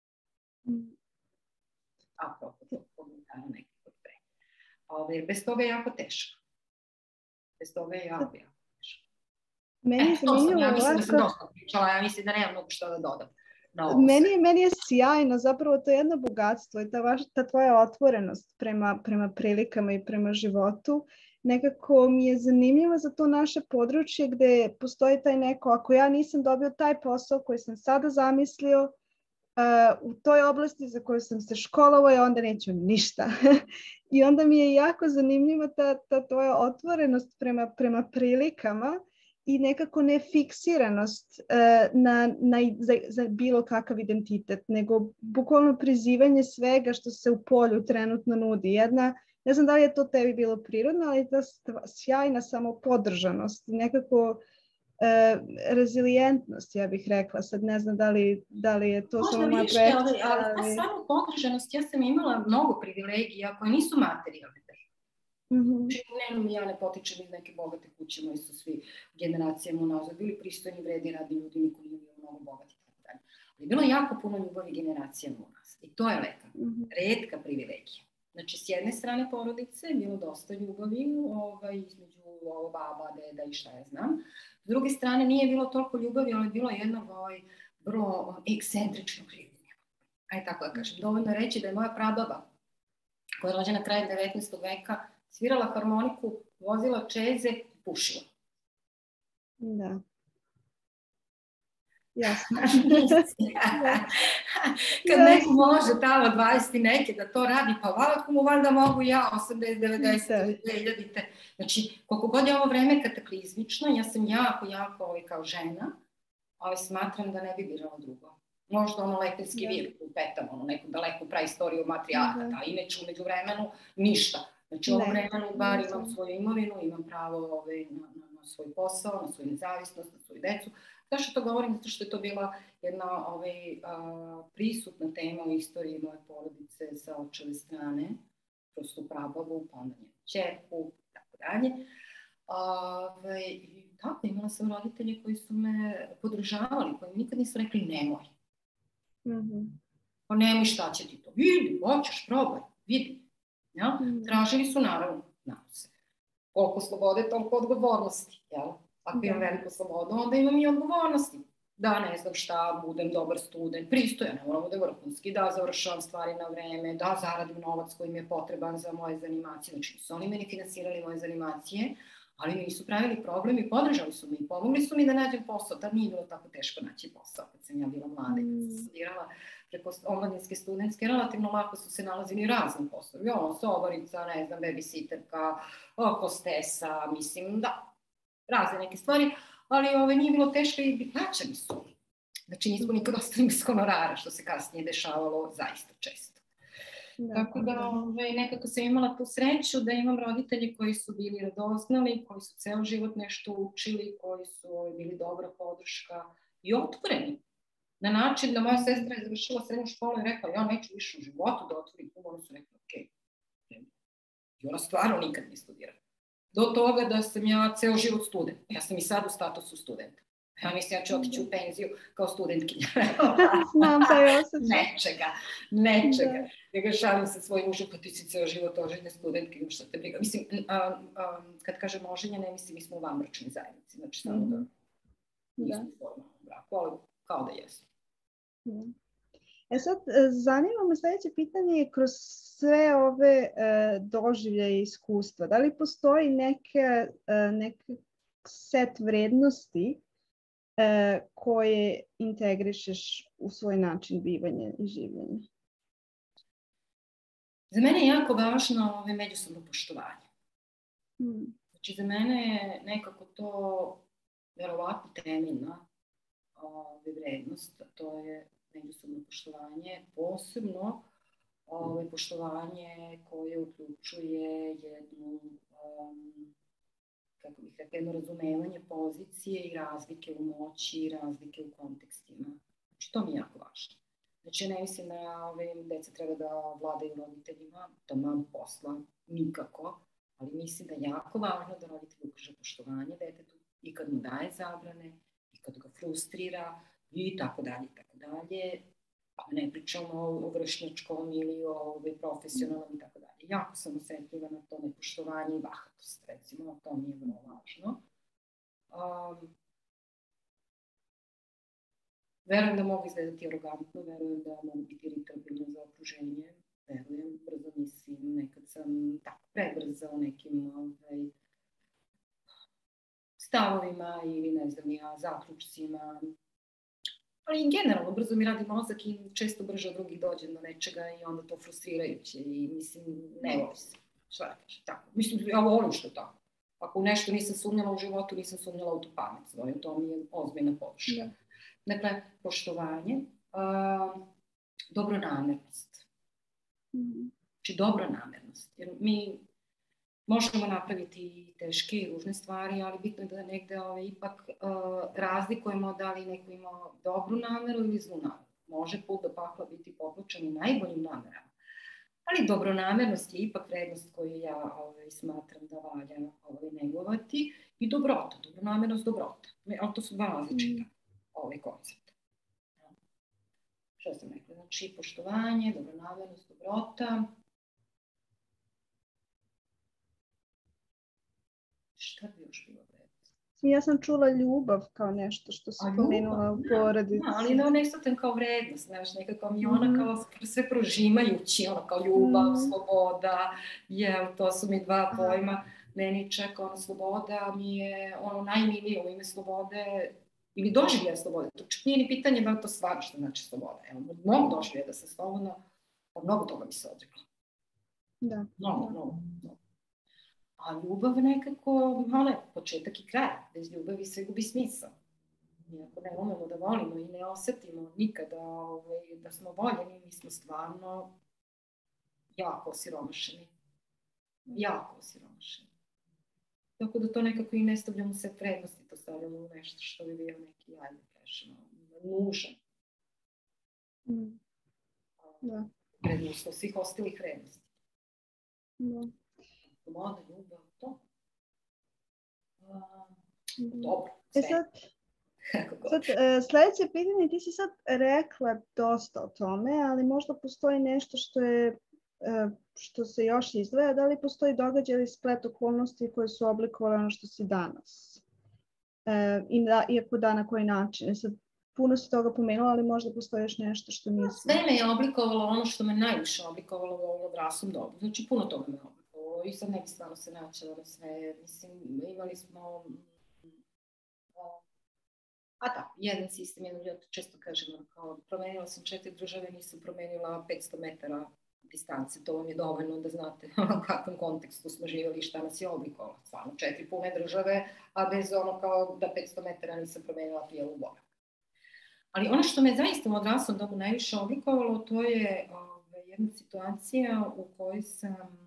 Apropo tog komentara nekako pre. Bez toga je jako teško. Bez toga je jako teško. Meni je zanimljivo ja mislim da sam dosta pričala, ja mislim da nemam mnogo što da dodam. Meni je sjajno, zapravo to je jedno bogatstvo i ta tvoja otvorenost prema prilikama i prema životu nekako mi je zanimljivo za to naše područje gde postoji taj neko, ako ja nisam dobio taj posao koji sam sada zamislio, u toj oblasti za koju sam se školovao, onda neću ništa. I onda mi je jako zanimljiva ta tvoja otvorenost prema prilikama i nekako nefiksiranost za bilo kakav identitet, nego bukvalno prizivanje svega što se u polju trenutno nudi. Ne znam da li je to tebi bilo prirodno, ali ta sjajna samopodržanost, nekako rezilijentnost, ja bih rekla. Sad ne znam da li je to samo moja projekcija. Ali ta samopodržanost, ja sam imala mnogo privilegija koje nisu materijalne. Ja ne potičem iz neke bogate kuće, moji su svi generacijama unazad bili pristojni, vredni, radni ljudi, niko nije bio mnogo bogati. Ali bilo je jako puno ljubavi generacijama u nas. I to je retka privilegija. Znači, s jedne strane porodice je bilo dosta ljubavi između baba, deda i šta ja znam. S druge strane nije bilo toliko ljubavi, ali je bilo jedno vrlo ekscentrično življenje. Ajde tako da kažem. Dovoljno reći da je moja prababa, koja je rođena krajem 19. veka, svirala harmoniku, vozila čeze i pušila. Da. Jasno. Kad neko može tamo 20 neke da to radi, pa valjda mu valjda mogu ja 80, 90, 2000. Znači, koliko god je ovo vreme kataklizmično, ja sam jako kao žena, ali smatram da ne bi birala drugo. Možda letinski vir u petama, neku daleku praistoriju matrijarhata, ali inače umeđu vremenu ništa. Znači, u ovom vremenu bar imam svoju imovinu, imam pravo na svoj posao, na svoju nezavisnost, na svoju decu. Zašto to govorim? Zato što je to bila jedna prisutna tema u istoriji moje porodice sa očeve strane, kroz tu prababu, pa onda njenu ćerku, tako dalje. Tako, imala sam roditelje koji su me podržavali, koji nikad nisu rekli nemoj. Pa nemoj, šta će ti to? Vidi, hoćeš, probaj, vidi. Tražili su naravno, se. Koliko slobode, toliko odgovornosti, jel? Ako imam veliku slobodu, onda imam i odgovornosti. Da, ne znam šta, budem dobar student, pristojan, ne moram budem vrhunski, da završavam stvari na vreme, da zaradim novac koji mi je potreban za moje zanimacije. Znači, nisu oni meni finansirali moje zanimacije, ali mi nisu pravili problem i podržali su mi i pomogli su mi da nađem posao. Tad nije bilo tako teško naći posao kad sam ja bila mlada i kad sam studirala preko omladinske studentske, relativno lako su se nalazili razni poslovi. Sobarica, ne znam, babysitterka, hostesa, mislim, da, razne neke stvari, ali nije bilo teško i plaćani su. Znači, nismo nikad ostali bez honorara, što se kasnije dešavalo zaista često. Tako da nekako sam imala tu sreću da imam roditelje koji su bili radoznali, koji su ceo život nešto učili, koji su bili dobra podrška i otvoreni. Na način da moja sestra je završila srednju školu i rekla ja neću više u životu da otvorim klub, oni su rekli okej. I ona stvarno nikad nije studirala. Do toga da sam ja ceo život student. Ja sam i sad u statusu studenta. Ja mislim, ja ću otići u penziju kao studentkinja. Znam taj osjećaj. Nečega. Ja ga šalim sa svojim mužem, pa ti si ceo život oženja studentkinja, šta te briga. Mislim, kad kažem oženja, ne mislim, mi smo u vanbračnoj zajednici. Znači, samo da nismo formalno u braku, ali kao da jesu. Sad, zanima me sljedeće pitanje kroz sve ove doživljaje i iskustva. Da li postoji neki set vrednosti koje integrišeš u svoj način bivanja i življenja? Za mene je jako važno međusobno poštovanje. Znači, za mene je nekako to verovatno temeljna vrednost, to je međusobno poštovanje, posebno poštovanje koje uključuje jedno razumevanje pozicije i razlike u moći i razlike u kontekstima. Znači, to mi je jako važno. Znači, ne mislim da deca treba da vladaju roditeljima, to mam posla, nikako, ali mislim da je jako važno da roditelj ukaže poštovanje detetu i kad mu daje zabrane, i kad ga frustrira, i tako dalje, i tako dalje. Ne pričamo o vršnjačkom ili o profesionalnom i tako dalje. Jako sam osetljiva na to nepoštovanje i bahatost, recimo, to mi je vrlo važno. Verujem da mogu izgledati arogantno, verujem da mogu biti iritabilna za okruženje, verujem, brzo mislim, nekad sam tako prebrza u nekim stavovima ili ne znam ja, zaključcima. Ali generalno, brzo mi radi mozak i često brže od drugih dođem do nečega i onda to frustrirajuće i mislim, ne voli se. Šta da kažem, tako. Mislim, ja volim što je tako. Ako u nešto nisam sumnjala u životu, nisam sumnjala u tu pamet svoju, to mi je ozbiljna podrška. Dakle, poštovanje, dobronamernost. Znači, dobronamernost. Jer mi možemo napraviti teške i ružne stvari, ali bitno je da negde ipak razlikujemo da li neko ima dobru nameru ili zlu nameru. Može put do pakla biti popločan i najboljim namerama. Ali dobronamernost je ipak vrednost koju ja smatram da valja negovati. I dobrota, dobronamernost, dobrota. Ali to su dva različita koncepta. Što sam rekla? Znači, poštovanje, dobronamernost, dobrota. Šta bi još bilo vrednost? Ja sam čula ljubav kao nešto što se pomenula u porodici. Ali ne shvatam kao vrednost, znaš, nekako mi ona kao sve prožimajući, ono kao ljubav, sloboda, to su mi dva pojma. Meni čak sloboda mi je najmilije u ime slobode, ili doživljaja slobode. To čak nije ni pitanje da to stvarno što znači sloboda. Mogu doživljaja da sam slobodna, pa mnogo toga mi se odrekla. Da. Mnogo. A ljubav nekako, početak i kraj. Bez ljubavi sve gubi smisao. Iako ne umemo da volimo i ne osetimo nikada da smo voljeni, mi smo stvarno jako osiromašeni. Tako da to nekako i ne stavljamo sve prednosti, to stavljamo u nešto što bi bio neki, nužan. Prednost svih ostalih vrednosti. Sloboda, ljubav, to. Dobro, sve. Sad, sledeće pitanje, ti si sad rekla dosta o tome, ali možda postoji nešto što se još izdvaja, da li postoji događaj ili splet okolnosti koje su oblikovali ono što si danas? Iako da, na koji način? Sad, puno si toga pomenula, ali možda postoji još nešto što nismo. Sve me je oblikovalo ono što me najviše oblikovalo u ovom odraslom dobu. Znači, puno toga me oblikovalo i sad ne bi stvarno se načela na sve. Mislim, imali smo... jedan sistem, ja često kažem, kao promenila sam 4 države, nisam promenila 500 metara distance, to vam je dovoljno da znate u kakvom kontekstu smo živjeli i šta nas je oblikovalo. Stvarno 4 pune države, a bez ono kao da 500 metara nisam promenila prijelu borak. Ali ono što me zaista u odraslom dobu najviše oblikovalo, to je jedna situacija u kojoj sam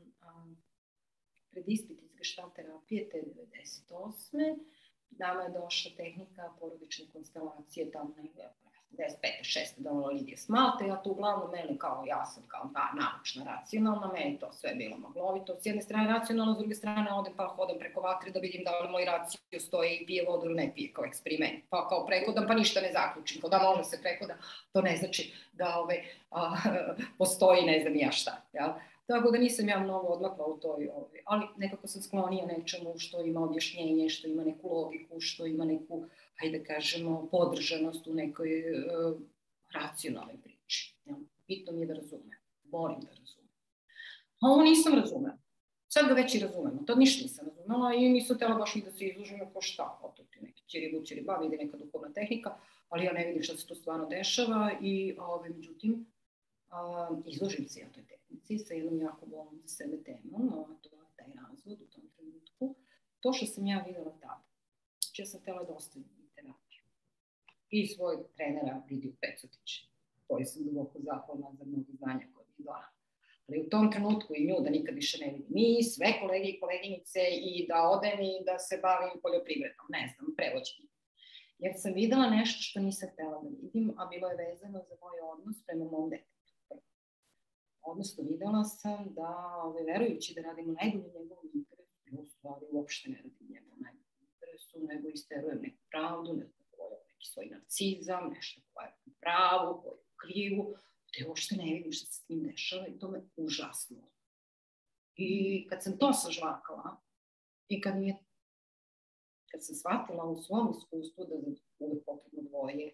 pred ispit iz gestalt terapije te 98. Nama je došla tehnika porodične konstelacije tamo negdje 95. 6. donala Lidija Smalte, ja to uglavnom meni kao, ja sam kao naučna, racionalna, meni to sve bilo maglovito, s jedne strane racionalno, s druge strane odem pa hodam preko vatre da vidim da li moj racio stoji i pije vodu ili ne pije kao eksperiment, pa kao prehodam pa ništa ne zaključim, da može se prehoda, to ne znači da postoji ne znam ja šta, jel? Tako da nisam ja mnogo odmakla u toj, ali nekako sam sklonija nečemu što ima objašnjenje, što ima neku logiku, što ima neku, hajde da kažemo, podržanost u nekoj racionalnoj priči. Bitno mi je da razumem, volim da razumem. A ovo nisam razumela. Sad ga već i razumemo. Tad ništa nisam razumela i nisam htjela baš ni da se izložim ko šta, to ti neki ćiriba, vidi neka duhovna tehnika, ali ja ne vidim šta se tu stvarno dešava i međutim, izložim se ja toj tehnici sa jednom jako bolnom za sebe temom, a to je taj razvod u tom trenutku. To što sam ja videla tada, znači ja sam htjela da ostavim terapiju. I svojeg trenera Lidiju Pecotić, koji sam duboko zahvalna za mnogo znanja koje mi je dala. Ali u tom trenutku i nju da nikad više ne vidim. I sve kolege i koleginice i da odem i da se bavim poljoprivredom, ne znam, prevođenjem. Jer sam videla nešto što nisam htjela da vidim, a bilo je vezano za moj odnos prema mom detetu. Odnosno, videla sam da, verujući da radim u najboljem njegovom interesu, u stvari uopšte ne radim u njegovom najboljem interesu, nego isterujem neku pravdu, neki svoj narcizam, nešto koje je u pravu, koje je u krivu, te uopšte ne vidim što se s tim dešava i to me užasno. I kad sam to sažvakala i kad sam shvatila u svom iskustvu da je uvek potrebno dvoje,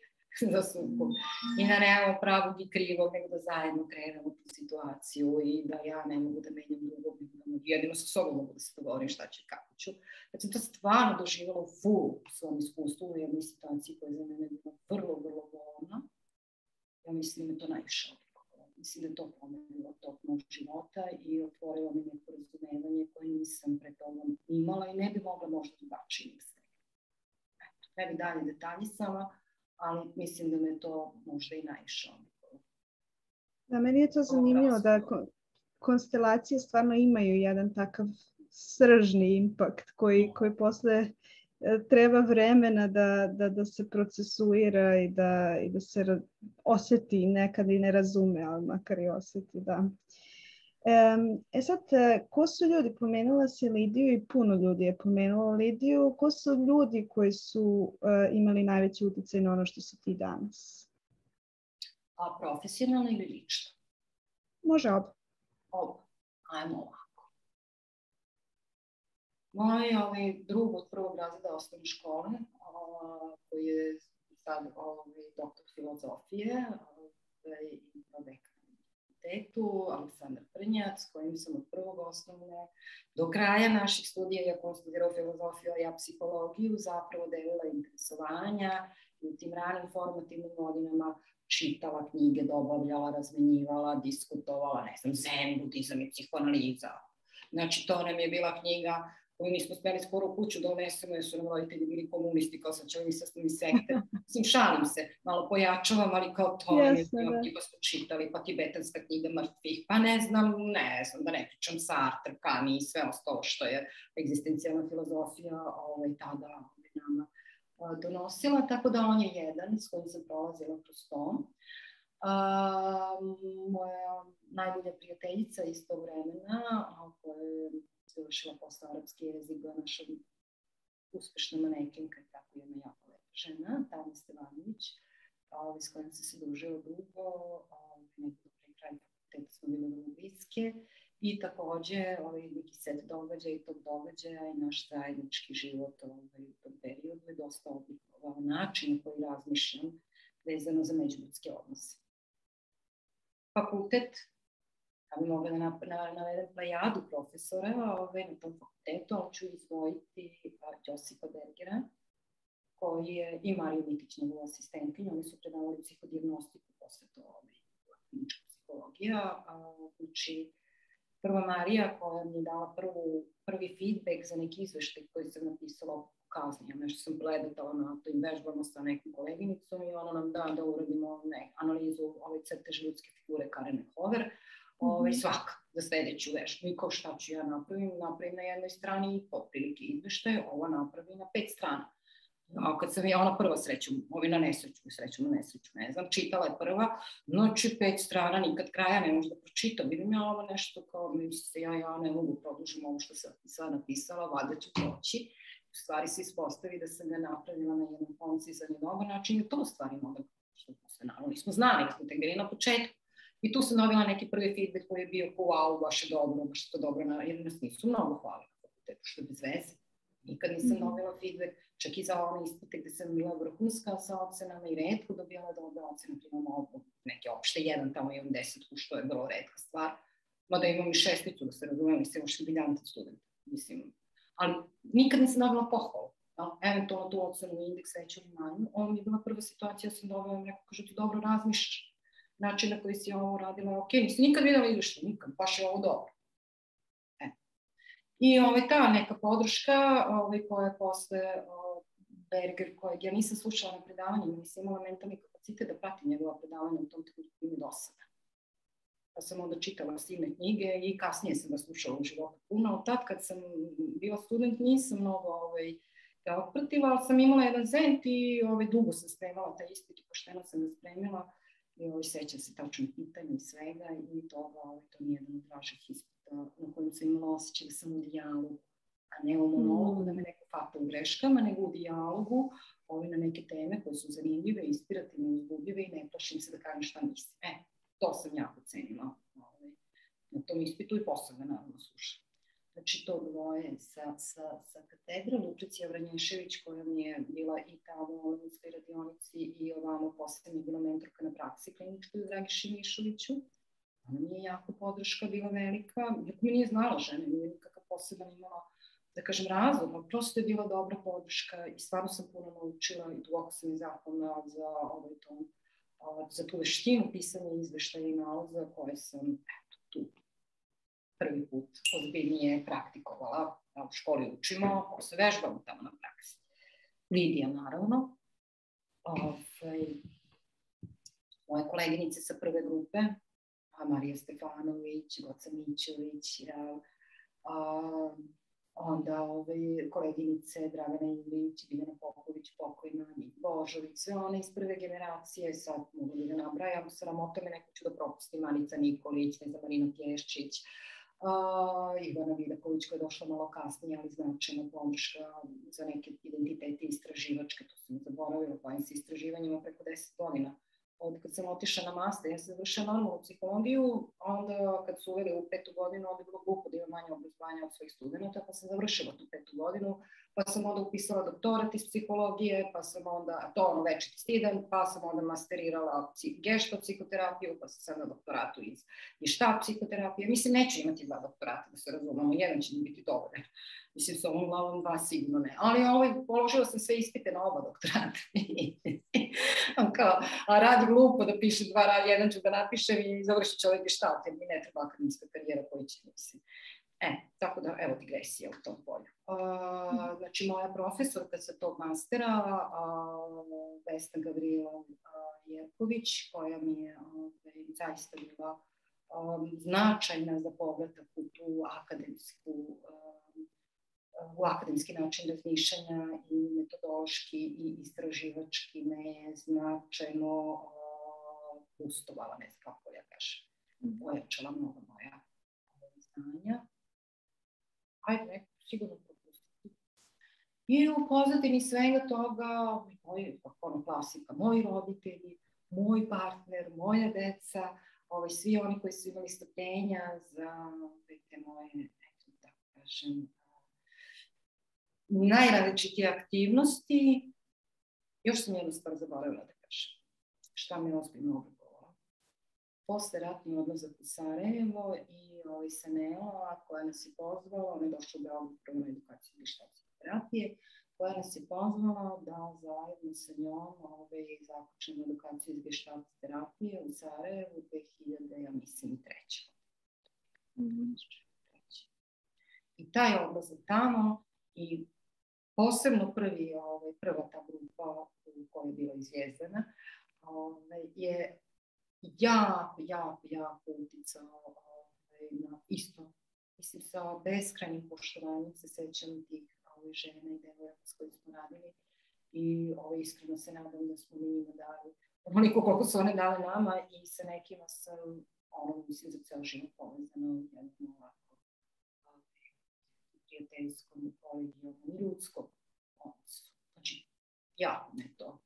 i da nemamo pravog i krivog, nego da zajedno krenemo tu situaciju i da ja ne mogu da menjam drugog, jedino sa sobom mogu da se dogovorim šta će kako. hoću. Kad sam to stvarno doživjela u full svom iskustvu u jednoj situaciji koja je za mene bila vrlo, vrlo bolna, ja mislim da me to najviše oblikovalo. Mislim da je to promenilo tok mog života i otvorilo mi neko razumevanje koje nisam pre toga imala i ne bi mogla možda drugačije misliti. Ne bi dalje detaljisala, ali mislim da me to možda i najviše oblikovalo. Da, meni je to zanimljivo da konstelacije stvarno imaju jedan takav sržni impakt koji posle treba vremena da se procesuira i da se osjeti, nekad i ne razume, ali makar i osjeti, da. Sad, ko su ljudi? Pomenula si Lidiju i puno ljudi je pomenulo Lidiju. Ko su ljudi koji su imali najveći utjecaj na ono što si ti danas? A profesionalno ili lično? Može oba. Oba. Ajmo ovako. Moj drug od prvog razreda osnovne škole, koji je sad doktor filozofije i prodeka fakultetu, Aleksandar Prnjac, s kojim sam od prvog osnovne do kraja naših studija, iako on studirao filozofiju, a ja psihologiju, zapravo delila interesovanja i u tim ranim formativnim godinama čitala knjige, dobavljala, razmenjivala, diskutovala, ne znam, zen, budizam i psihoanaliza. Znači, to nam je bila knjiga koju nismo smeli skoro u kuću da unesemo, jer su nam roditelji bili komunisti, kao sad ćemo mi sastavni sekte. Mislim, šalim se, malo pojačavam, ali kao to nam je bilo, tipa smo čitali, pa tibetanska knjiga mrtvih, pa ne znam, da ne pričam Sartre, Camus i sve ostalo što je egzistencijalna filozofija tada nama donosila, tako da on je jedan s kojim sam prolazila kroz to. Moja najbolja prijateljica iz tog vremena, koja je završila posle arapski jezik, bila naša uspešna manekenka, tako jedna jako lepa žena, Tanja Stevanović, s kojom sam se družila dugo, nekako pre kraja fakulteta smo bili vrlo bliske, i takođe neki set događaja i tog događaja i naš zajednički život u tom periodu je dosta oblikovao način na koji razmišljam vezano za međuljudske odnose. Fakultet, da bi mogla da navedem plejadu profesora na tom fakultetu, ali ću izdvojiti Josipa Bergera, koji je i Mariju Mitić, njegova asistentkinja, oni su predavali psihodijagnostiku posle to klinička psihologija, znači prva Marija koja mi je dala prvi feedback za neki izveštaj koji sam napisala o kazni. Nešto sam pledetala na to i vežbama sa nekom koleginicom i ono nam da uradimo analizu crtež ljudske figure Karene Hover, svaka za sledeću vežbu. I kao šta ću ja napravim na jednoj strani i otprilike izveštaj, ovo napravi na 5 strana. Kad sam ja ona prva sreću, na nesreću, ne znam, čitala je prva, znači 5 strana, nikad kraja ne može da pročita, vidim ja ovo nešto kao, mislim, ja ne mogu produžim ovo što sam sad napisala, valjda ću proći, u stvari se ispostavi da sam ga napravila na jedan koncizan i dobar način i to u stvari mogla, što posle naravno nismo znali, da smo tek bili na početku. I tu sam dobila neki prvi feedback koji je bio wow, baš je dobro, baš je to dobro, jer nas nisu mnogo hvalili na fakultetu, što je bez veze. Nikad nisam dobila feedback, čak i za one ispite gde sam bila vrhunska sa ocenama i retko dobijala dobre ocene, imamo neke opšte 1, tamo imam 10, što je vrlo retka stvar, mada imam i 6, da se razumijem, mislim, još briljantan student, mislim, ali nikad nisam dobila pohvalu, eventualno tu ocenu i indeks veću ili manju, ovo mi je bila prva situacija, sam dobila, neko kaže ti dobro razmišljaš, način na koji si ovo uradila je okej, nisam nikad videla izveštaj, nikad, baš je ovo dobro. I ta neka podrška koja je posle Berger, kojeg ja nisam slušala na predavanjima, nisam imala mentalni kapacitet da pratim njegova predavanja u tom trenutku mi dosada. Pa sam onda čitala silne knjige i kasnije sam ga slušala u životu puno. Od tad kad sam bila student nisam mnogo ga otpratila, ali sam imala jedan zent i dugo sam spremala taj ispit i pošteno sam ga spremila i sećam se tačno pitanja i svega i toga, to mi je jedan od dražih ispita na kojem sam imala osjećaj da sam u dijalogu, a ne u monologu da me neko fata u greškama, nego u dijalogu na neke teme koje su zanimljive, inspirativne, uzbudljive i ne plašim se da kažem šta mislim. To sam jako cenila na tom ispitu i posle ga naravno slušam. Znači to dvoje sa katedre, Lučicija Vranješević koja mi je bila i tamo u Olimpijskoj radionici i ovamo posle mi je bila mentorka na praksi kliničkoj u Dragiši Mišoviću. Ona mi je jako podrška bila velika, iako mi nije znala žena, nije nikakav poseban imala da kažem, razlog, prosto je bila dobra podrška i stvarno sam puno naučila i duboko sam i zahvalna za tu veštinu pisanja izveštaja i nalaza koje sam tu prvi put ozbiljnije praktikovala. U školi učimo, posle vežbamo tamo na praksi. Lidija, naravno. Moje koleginice sa prve grupe, Marija Stefanović, Goca Mićović, onda koleginice Dragana Ilić, Biljana Popović, pokojna, Božović, sve one iz prve generacije, sad mogu da nabrajam, sramota me, neko ću da propustim, Manica Nikolić, ne znam, Marina Pješčić, Ivana Vidaković koja je došla malo kasnije, ali značajna podrška za neke identitete istraživačke, to sam zaboravila, bavim se istraživanjima preko 10 godina. Od kad sam otišla na master, ja sam završila normalnu psihologiju, onda kad su uveli u 5. godinu, onda je bilo glupo da imam manje obrazovanja od svojih studenta, pa sam završila tu 5. godinu, pa sam onda upisala doktorat iz psihologije, pa sam onda, to ono večiti student, pa sam onda masterirala geštalт psihoterapiju, pa sam sad na doktoratu iz geštalт psihoterapije. Mislim, neću imati 2 doktorata, da se razumemo, jedan će mi biti dovoljan. Mislim, sa ovom glavom 2 sigurno ne. Ali položila sam sve ispite na oba doktorata. A radi glupo da piše 2 radi, jedan ću da napišem i završit ću ovaj geštalт, jer mi ne treba akademska karijera koji će, mislim. Tako da, evo digresija u tom polju. Znači, moja profesorka sa tog mastera, Vesna Gavrilov Jerković, koja mi je zaista bila značajna za povratak u tu akademski način razmišljanja i metodološki i istraživački me je značajno pustovala, ne znam kako ja kažem, pojačala mnogo moja znanja. Ajde, neko sigurno propustiti. I u pozadini svega toga, klasika, moji roditelji, moj partner, moja deca, svi oni koji su imali strpljenja za te moje, da kažem, najrazličitije aktivnosti. Još sam jednu stvar zaboravila da kažem. Šta mi je ozbiljno oblikovalo. Posle ratni odlazak u Sarajevo i Sanela koja nas je pozvala, ona je došla u Beograd prvo na edukaciju geštaltske terapije, koja nas je pozvala da zajedno sa njom započnemo edukaciju iz geštaltske terapije u Sarajevu 2003. I taj odlazak tamo i posebno prva ta grupa u kojoj je bila izvjezdana je jako uticao na isto. Mislim, sa beskrajnim poštovanjem se sećam tih žena i devojaka s kojim smo radili i iskreno se nadam da smo mi njima dali onoliko koliko su one dali nama i sa nekima sam, mislim, za ceo život povezana u jednom ovako prijateljskom, kolegijalnom i ljudskom odnosu. Znači, jako me to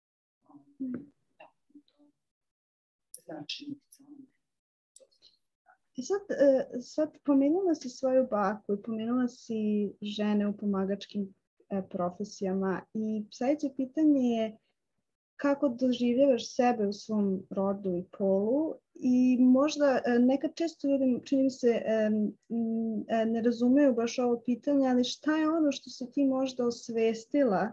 znači uticalo me. I sad pomenula si svoju baku i pomenula si žene u pomagačkim profesijama i sledeće pitanje je kako doživljavaš sebe u svom rodu i polu i možda nekad često ljudi, čini mi se, ne razumeju baš ovo pitanje, ali šta je ono što si ti možda osvestila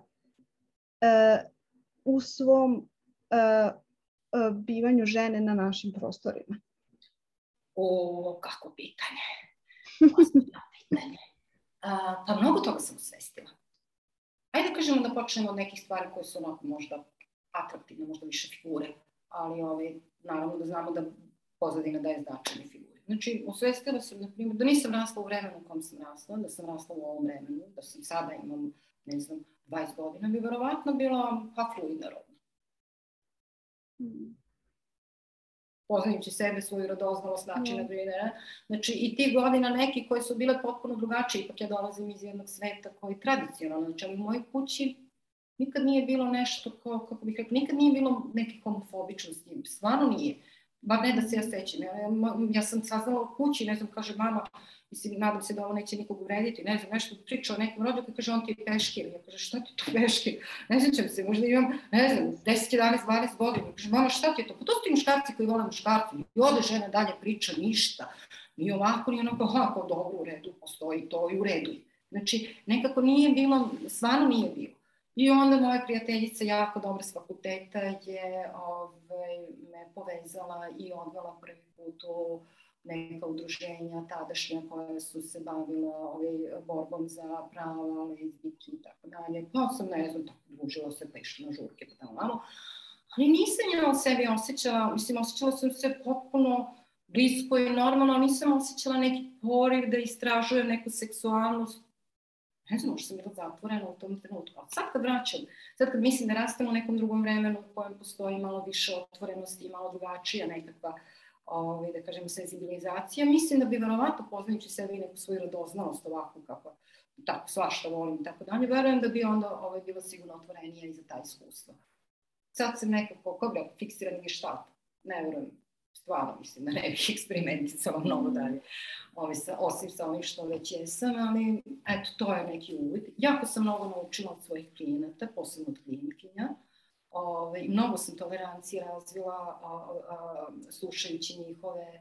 u svom bivanju žene na našim prostorima? Kako pitanje. Ozbiljno pitanje. Pa mnogo toga sam osvestila. Ajde da kažemo da počnemo od nekih stvari koje su onako možda atraktivne, možda više figure, ali naravno da znamo da pozadina daje značajne figure. Znači, osvestila sam, na primjer, da nisam rasla u vremenu u kom sam rasla, da sam rasla u ovom vremenu, da sam sada imam, ne znam, 20 godina, bi verovatno bila fluidna rodna. Poznajući sebe, svoju radoznalost, načina življenja. Znači, i tih godina neki koje su bile potpuno drugačije, ipak ja dolazim iz jednog sveta koji je tradicionalno. Znači, ali u mojoj kući nikad nije bilo nešto, kako bih rekla, nikad nije bilo neke homofobičnosti. Stvarno nije. Bar ne da se ja sećam. Ja sam saznala u kući, ne znam, kaže mama, mislim, nadam se da ovo neće nikog uvrediti, ne znam, nešto priča o nekom rođaku, kaže on ti je peškir. Ja kaže, šta ti je to peškir? Ne sećam se, možda imam, ne znam, 10, 11, 12 godina. Kaže, mama, šta ti je to? Pa to su ti muškarci koji vole muškarci. I ode žena dalje priča, ništa. Ni ovako, ni onako, dobro, u redu, postoji to i u redu. Znači, nekako nije bilo, stvarno nije bilo. I onda moja prijateljica jako dobra s fakulteta je me povezala i odvela prvi put u neka udruženja tadašnja koja su se bavila borbom za prava, lezbijki i tako dalje. Pa sam, ne znam, tako družila se, pa išla na žurke, pa tamo. Ali nisam ja o sebi osjećala, mislim, osjećala sam se potpuno blisko i normalno, ali nisam osjećala neki poriv da istražujem neku seksualnost. Ne znam, možda sam bila zatvorena u tom trenutku. Ali sad kad vraćam, sad kad mislim da rastem u nekom drugom vremenu u kojem postoji malo više otvorenosti i malo drugačija nekakva, da kažemo, senzibilizacija, mislim da bi verovatno poznajući sebe i neku svoju radoznalost ovako kako tako svašta volim i tako dalje, verujem da bi onda bila sigurno otvorenija i za taj iskustvo. Sad sam nekako, kao bi fiksirani geštalt, ne verujem, stvarno mislim da ne bih eksperimenticala mnogo dalje, osim sa ovim što već jesam, ali eto, to je neki uvid. Jako sam mnogo naučila od svojih klijenata, posebno od klijentkinja. Mnogo sam tolerancije razvila slušajući njihove,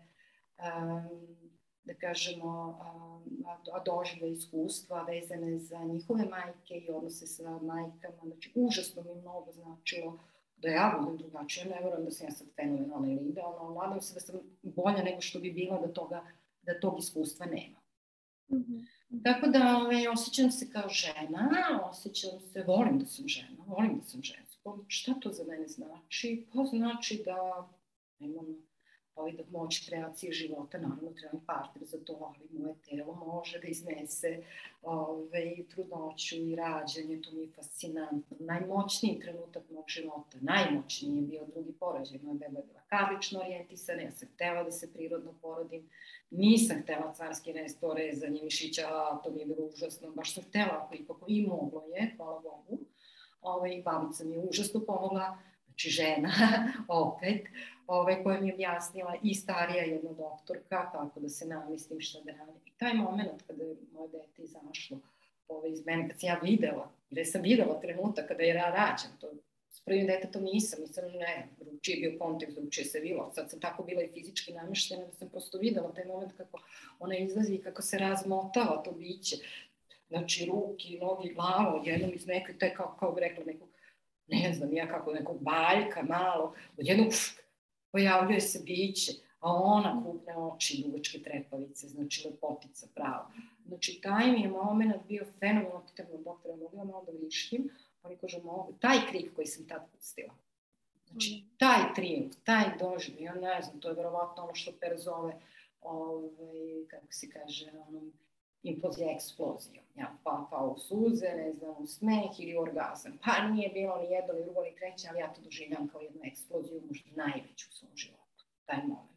da kažemo, doživlje iskustva vezane za njihove majke i odnose sa majkama. Znači, užasno mi mnogo značilo da ja budem drugačija. Ne verujem da sam ja sad fenomenalna ili idealna, ali nadam se da sam bolja nego što bi bila da tog iskustva nema. Tako da osjećam se kao žena, osjećam se, volim da sam žena, volim da sam ženska. Šta to za mene znači? Pa znači da imam moć kreacije života, naravno trebam partner za to, ali moje telo može da iznese i trudnoću i rađanje, to mi je fascinantno. Najmoćniji trenutak mog života, najmoćniji je bio drugi porođaj, moja beba je bila karlično orijentisana, ja sam htela da se prirodno porodim, nisam htela carski resto, rezanje mišića, to mi je bilo užasno, baš sam htela kako i moglo je, hvala Bogu. Babica mi je užasno pomogla, znači žena, opet, koja mi je objasnila i starija jedna doktorka, kako da se namislim šta da radim. I taj moment kada je moje dete izašlo iz mene, kad sam ja videla, jer sam videla trenutak kada je rađen, to s prvim detetom nisam, drugačiji je bio kontekst, drugačije se bilo, sad sam tako bila i fizički namještena da sam prosto videla taj moment kako ona izlazi i kako se razmotava to biće. Znači, ruki, nogi, glava, odjednom iz nekog, to je kao bi rekla nekog, ne znam, ja kako nekog baljka malo, odjednom pojavljuje se biće, a ona kupne oči, dugačke trepavice, znači lepotica prava. Znači, taj mi je moment bio fenomenalno, pitam doktora, mogla malo da vrištim, oni kažu, mogu, taj krik koji sam tad pustila. Znači, taj trijumf, taj doživljaj, ja ne znam, to je verovatno ono što Per zove, kako se kaže, implozija eksplozijom. Ja pa u suze, ne znam, u smeh ili orgazam. Pa nije bilo ni jedno, ni drugo, ni treće, ali ja to doživljam kao jednu eksploziju, možda najveću u svom životu, taj moment.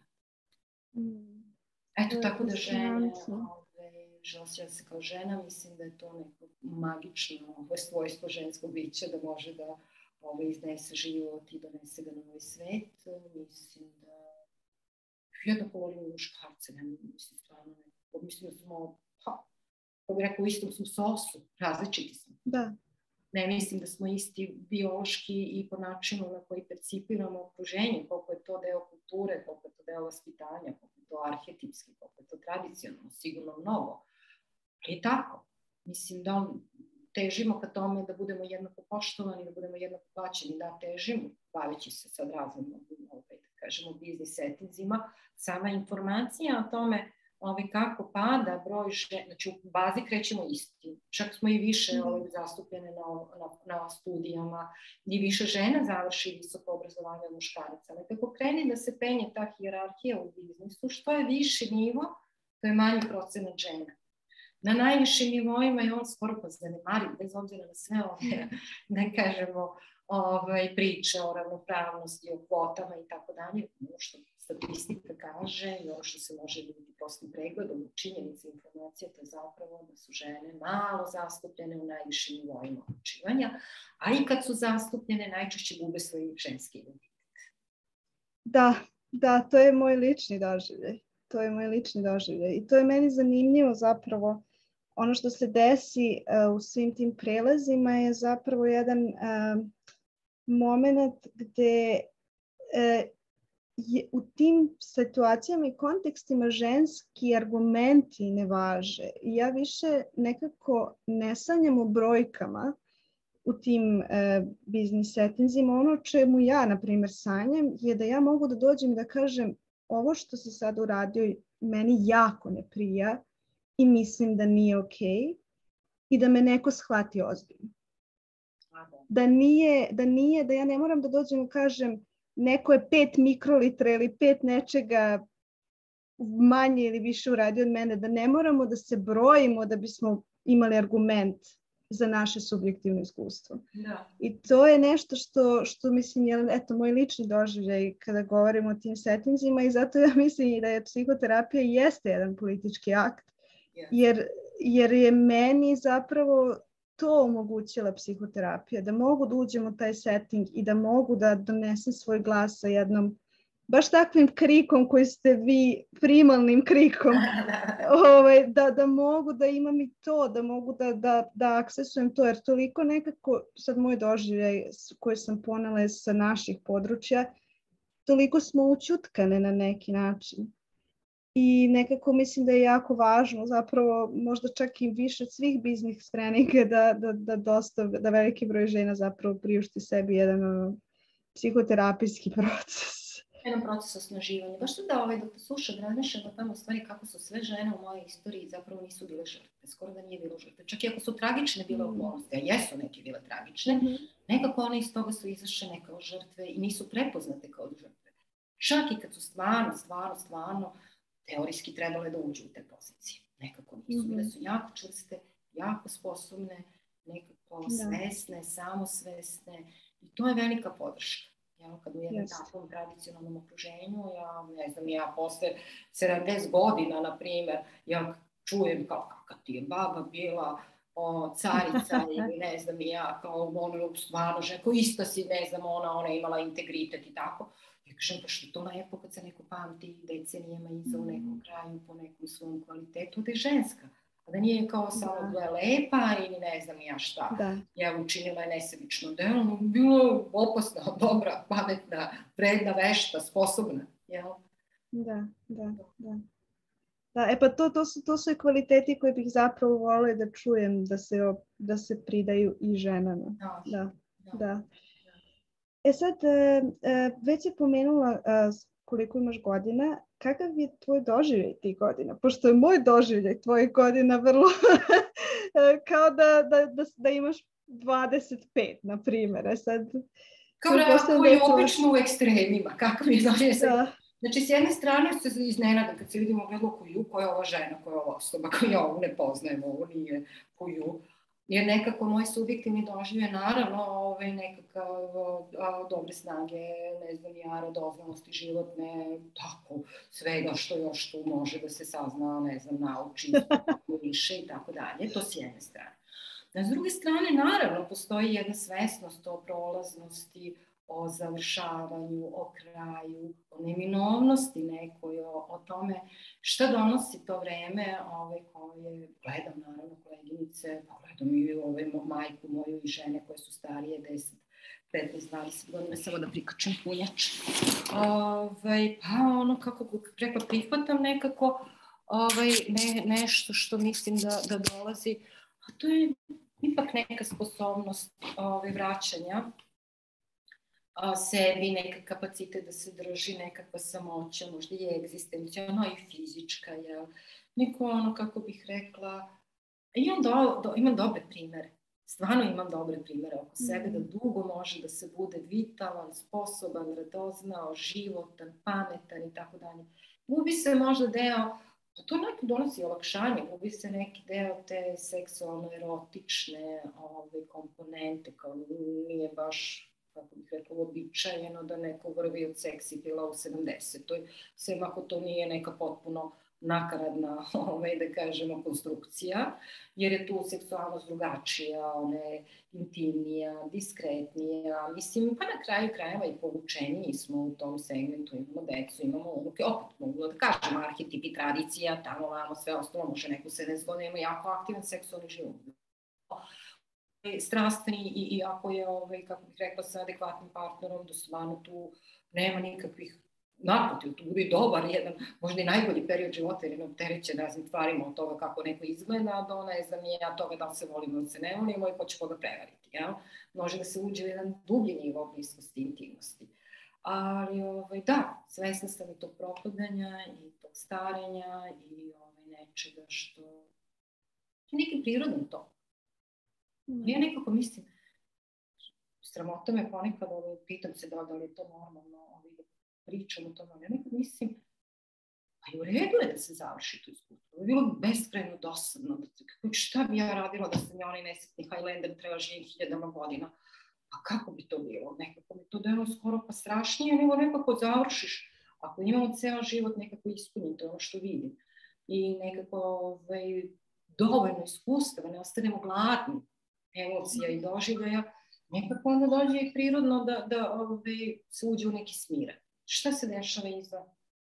Eto, tako da žene, želja se kao žena, mislim da je to neko magično svojstvo ženskog bića, da može da iznese život i donese ga na ovaj svet. Mislim da jednako volim muškarce, mislim stvarno nekako, mislim da smo kako bih rekao, u istom smo sosu, različiti smo. Da. Ne mislim da smo isti biološki i po načinu na koji percipiramo okruženje, koliko je to deo kulture, koliko je to deo vaspitanja, koliko je to arhetipski, koliko je to tradicionalno, sigurno mnogo. Ali tako, mislim da težimo ka tome da budemo jednako poštovani, da budemo jednako plaćeni, da težimo, baveći se sad raznim, da kažemo, biznis settingsima, sama informacija o tome kako pada broj žena, znači u bazi krećemo isti, čak smo i više zastupljene na studijama i više žena završi visoko obrazovanje od muškaraca, ali kako kreni da se penje ta hijerarhija u biznisu, što je viši nivo, to je manji procenat žena. Na najvišim nivoima je on skoro pa zanemariv, bez obzira na sve ove, da kažemo, priče o ravnopravnosti, o kvotama i tako dalje, ono što statistika kaže i ono što se može vidjeti prostim pregledom, činjenice informacije, to je zapravo da su žene malo zastupljene u najvišim nivoima odlučivanja, a i kad su zastupljene najčešće gube svoj ženski identitet. Da, to je moj lični doživljaj. I to je meni zanimljivo zapravo. Ono što se desi u svim tim prelazima je zapravo jedan moment gde u tim situacijama i kontekstima ženski argumenti ne važe. I ja više nekako ne sanjam o brojkama u tim biznis settingsima. Ono čemu ja, na primjer, sanjam je da ja mogu da dođem i da kažem ovo što si sad uradio meni jako ne prija i mislim da nije okej i da me neko shvati ozbiljno. Da ja ne moram da dođem i kažem neko je 5 mikrolitra ili 5 nečega manje ili više uradio od mene, da ne moramo da se brojimo da bismo imali argument za naše subjektivno iskustvo. Da. I to je nešto što mislim je moj lični doživljaj kada govorimo o tim settingsima i zato ja mislim da je psihoterapija jeste jedan politički akt, jer je meni zapravo to omogućila psihoterapija, da mogu da uđem u taj setting i da mogu da donesem svoj glas sa jednom baš takvim krikom koji ste vi, primalnim krikom, da mogu da imam i to, da mogu da aksesujem to, jer toliko nekako, sad moj doživljaj koji sam ponela sa naših područja, toliko smo učutkane na neki način. I nekako mislim da je jako važno, zapravo možda čak i više od svih biznis treninga da veliki broj žena zapravo priušti sebi jedan psihoterapijski proces. Jedan proces osnaživanja. Baš da slušam, razmišljam o tamo stvari kako su sve žene u mojoj istoriji zapravo nisu bile žrtve. Skoro da nije bilo žrtve. Čak i ako su tragične bile okolnosti, a jesu neke bile tragične, nekako one iz toga su izašle kao žrtve i nisu prepoznate kao žrtve. Čak i kad su stvarno teorijski trebale da uđu u te pozicije. Nekako nisu. Bile su jako čvrste, jako sposobne, nekako svesne, samosvesne. I to je velika podrška. Kad u jednom takvom tradicionalnom okruženju, ja posle 70 godina, na primjer, ja čujem kao kakva ti je baba bila carica ili ne znam ja, kao ono stvarno žena, kao ista si, ne znam, ona imala integritet i tako. Ja kažem, pa što to lepo kad se neko pamti decenijama iza u nekom kraju po nekom svom kvalitetu, da je ženska. A da nije kao samo bila lepa ili ne znam ja šta. Ja učinila je nesebično delo, bilo opasna, dobra, pametna, vredna, vešta, sposobna. Da. Pa to su i kvaliteti koje bih zapravo volila da čujem da se pridaju i ženama. Da. Sad, već je pomenula koliko imaš godina, kakav je tvoj doživljaj tih godina? Pošto je moj doživljaj tvojih godina vrlo kao da imaš 25, na primjer. Kao je obično u ekstremima. Kakav je doživljaj? Znači, s jedne strane se iznenada kad se vidimo gledalo koja je ova žena, koja je ova osoba, koju ja ovu ne poznajem, ovo nije koju. Jer nekako moj subjektivni doživljaj, naravno, nekakav dobre snage, ne znam, radoznalosti životne, tako, svega što još tu može da se sazna, ne znam, nauči, više i tako dalje, to s jedne strane. S druge strane, naravno, postoji jedna svesnost o prolaznosti, o završavanju, o kraju, o neminovnosti nekoj, o tome šta donosi to vreme koje gledam, naravno, koleginice, gledam i majku moju i žene koje su starije 10, 15, 20 godina, samo da prikačem punjač. Pa ono, kako rekla, prihvatam nekako nešto što mislim da dolazi, a to je ipak neka sposobnost vraćanja sebi, neka kapacitet da se drži, nekakva samoća, možda i egzistencionalna i fizička, neko ono, kako bih rekla, imam dobre primere, stvarno imam dobre primere oko sebe, da dugo može da se bude vitalan, sposoban, radoznao, životan, pametan i tako dalje. Gubi se možda deo, to neko donosi olakšanje, gubi se neki deo te seksualno-erotične komponente, kao nije baš, kako bih rekla, uobičajeno da neko vrvi od seksi pila u 70. Sve ako to nije neka potpuno nakaradna, da kažemo, konstrukcija, jer je tu seksualnost drugačija, ona je intimnija, diskretnija, mislim, pa na kraju krajeva i povučeniji smo u tom segmentu, imamo decu, imamo unuke, opet mogu da kažem, arhetip i tradicija, tamo vamo, sve ostalo, može neko 70 godina, ima jako aktivan seksualni život. Strastveni i ako je, kako bih rekla, sa adekvatnim partnerom, da stvarno tu nema nikakvih naprotiv, to bude dobar jedan, možda i najbolji period života, jer je opterećen raznim stvarima od toga kako neko izgleda, do ne znam i ja toga da li se volimo ili se ne volimo i ko će koga prevariti, jel? Može da se uđe u jedan dublji nivo bliskosti i intimnosti. Ali, da, svesna sam i tog propadanja i tog starenja i nečega što je neki prirodan to. Ja nekako mislim, sramota me ponekad, pitam se da li je to normalno, da pričam o tome, ja nekad mislim, pa i u redu je da se završi to iskustvo. To je bilo beskrajno dosadno. Šta bi ja radila da sam ja onaj nesretni Highlander treba živim 1000 godina? A kako bi to bilo? Nekako mi to delo skoro pa strašnije, nego nekako završiš. Ako imamo ceo život, nekako ispunim, to je ono što vidim. I nekako dovoljno iskustva, ne ostanemo gladni emocija i doživljaja, nekako onda dođe i prirodno da se uđe u neki smiran. Šta se dešava izvan?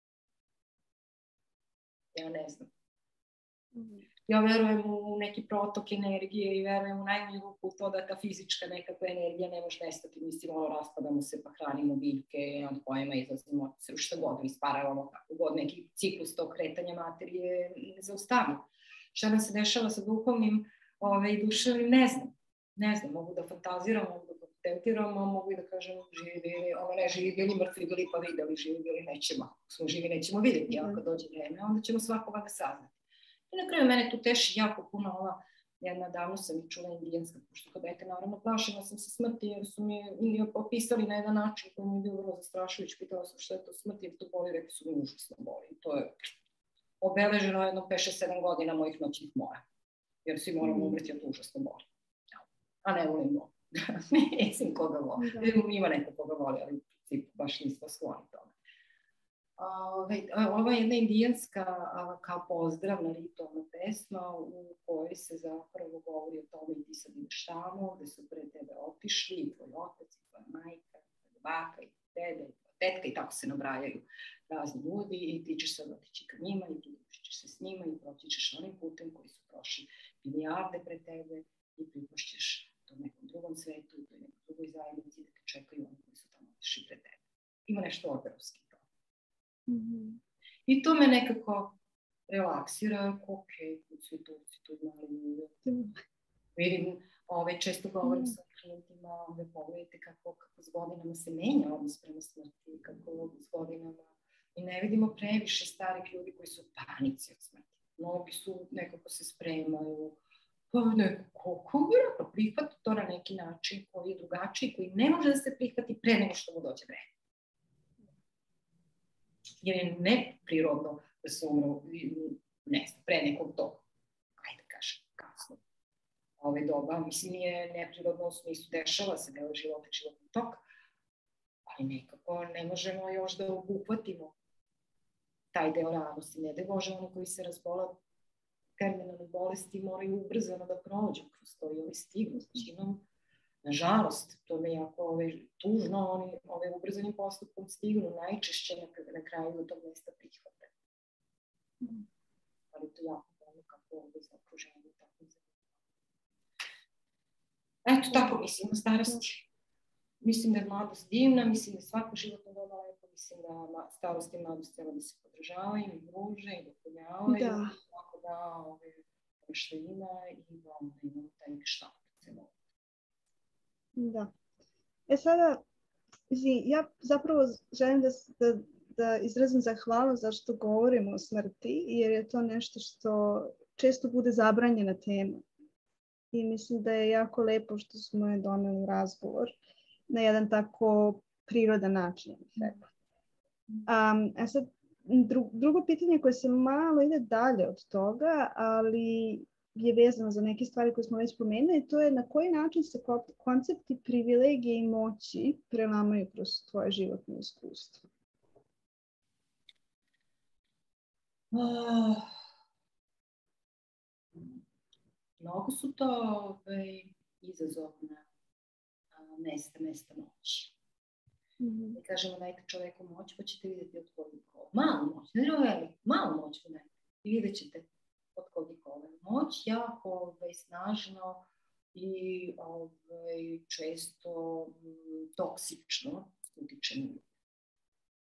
Ja ne znam. Ja verujem u neki protok energije i verujem u najmanju ruku u to da ta fizička nekakva energija ne može nestati. Mislim, raspadamo se pa hranimo biljke, nad kojima izlazimo šta god, isparavamo kako god, neki ciklus tog kretanja materije ne zaustavimo. Šta nam se dešava sa duhovnim i duševnim, ne znam. Ne znam, mogu da fantaziram, mogu da patentiramo, mogu i da kažem živi bili, ne živi bili, mrtvi bili pa videli, živi bili nećemo. Ako smo živi nećemo vidjeti, ako dođe vreme, onda ćemo svakoga da saznati. I na kraju mene tu teši jako puno ova, jedna davno sam i čula indijanska, pošto kao dete naravno plašila sam se smrti, jer su mi opisali na jedan način koji mi je bilo vrlo zastrašujući, pitala sam šta je to smrti, jer to boli, rekli su mi užasno boli. To je obeleženo jedno 5-7 godina mojih noćnih mora, jer svi moramo umreti od užasno boli. A ne volimo. Mislim koga voli. Ima neko koga voli, ali u principu baš nismo skloni tome. Ova je jedna indijanska kao pozdravna ritualna pesma u kojoj se zapravo govori o tome i ti sad ideš tamo, gde su pre tebe otišli i tvoj otac, i tvoja majka, i tvoja baka, i deda, i tvoja tetka, i tako se nabrajaju razni ljudi i ti ćeš sad otići ka njima i pridružit ćeš se s njima i proći ćeš onim putem koji su prošli milijarde pre tebe i pripušćeš u nekom drugom svetu, u toj nekoj drugoj zajednici da te čekaju oni koji su tamo otišli pre tebe. Ima nešto orberovski to. I to me nekako relaksira, ok, kući Turci, tu mali ljudi. Vidim, često govorim sa klijentima, pogledajte kako s godinama se menja odnos prema smrti, kako s godinama i ne vidimo previše starih ljudi koji su u panici od smrti. Mnogi su, nekako se spremaju, pa nekako vjerojatno prihvati to na neki način koji je drugačiji, koji ne može da se prihvati pre nego što mu dođe vreme. Jer je neprirodno da se umre, ne znam, pre nekog doba. Ajde kažem, kasno. Ove doba, mislim, nije neprirodno u smislu dešava se deo života, životni tok, ali nekako ne možemo još da obuhvatimo taj deo radosti. Ne da Bože, oni koji se razbola terminalne bolesti moraju ubrzano da prođu kroz to i stignu većinom. Nažalost, to me jako tužno, oni ubrzanim postupkom stignu najčešće na kraju do tog mesta prihvate. Ali to jako dobro kako ovdje za okruženje, tako za. Eto, tako mislim o starosti. Mislim da je mladost divna, mislim da je svako životno doba lepo, mislim da starost i mladost treba da se podržavaju i druže i dopunjavaju. Tako da što ima i da imamo taj neki štab. Da. Sada, ja zapravo želim da izrazim zahvalnost zašto govorimo o smrti, jer je to nešto što često bude zabranjena tema. I mislim da je jako lepo što smo je doneli u razgovor na jedan tako prirodan način. Sad, drugo pitanje koje se malo ide dalje od toga, ali je vezano za neke stvari koje smo već spomenuli, to je na koji način se koncepti privilegije i moći prelamaju kroz tvoje životno iskustvo. Mnogo su to izazovna mesta moći. Mi kažemo dajte čoveku moć, pa ćete vidjeti od koliko. Malu moć, ne veliko, malu moć pa dajte. I vidjet ćete od koliko. Moć jako snažno i često toksično utiče na ljudi.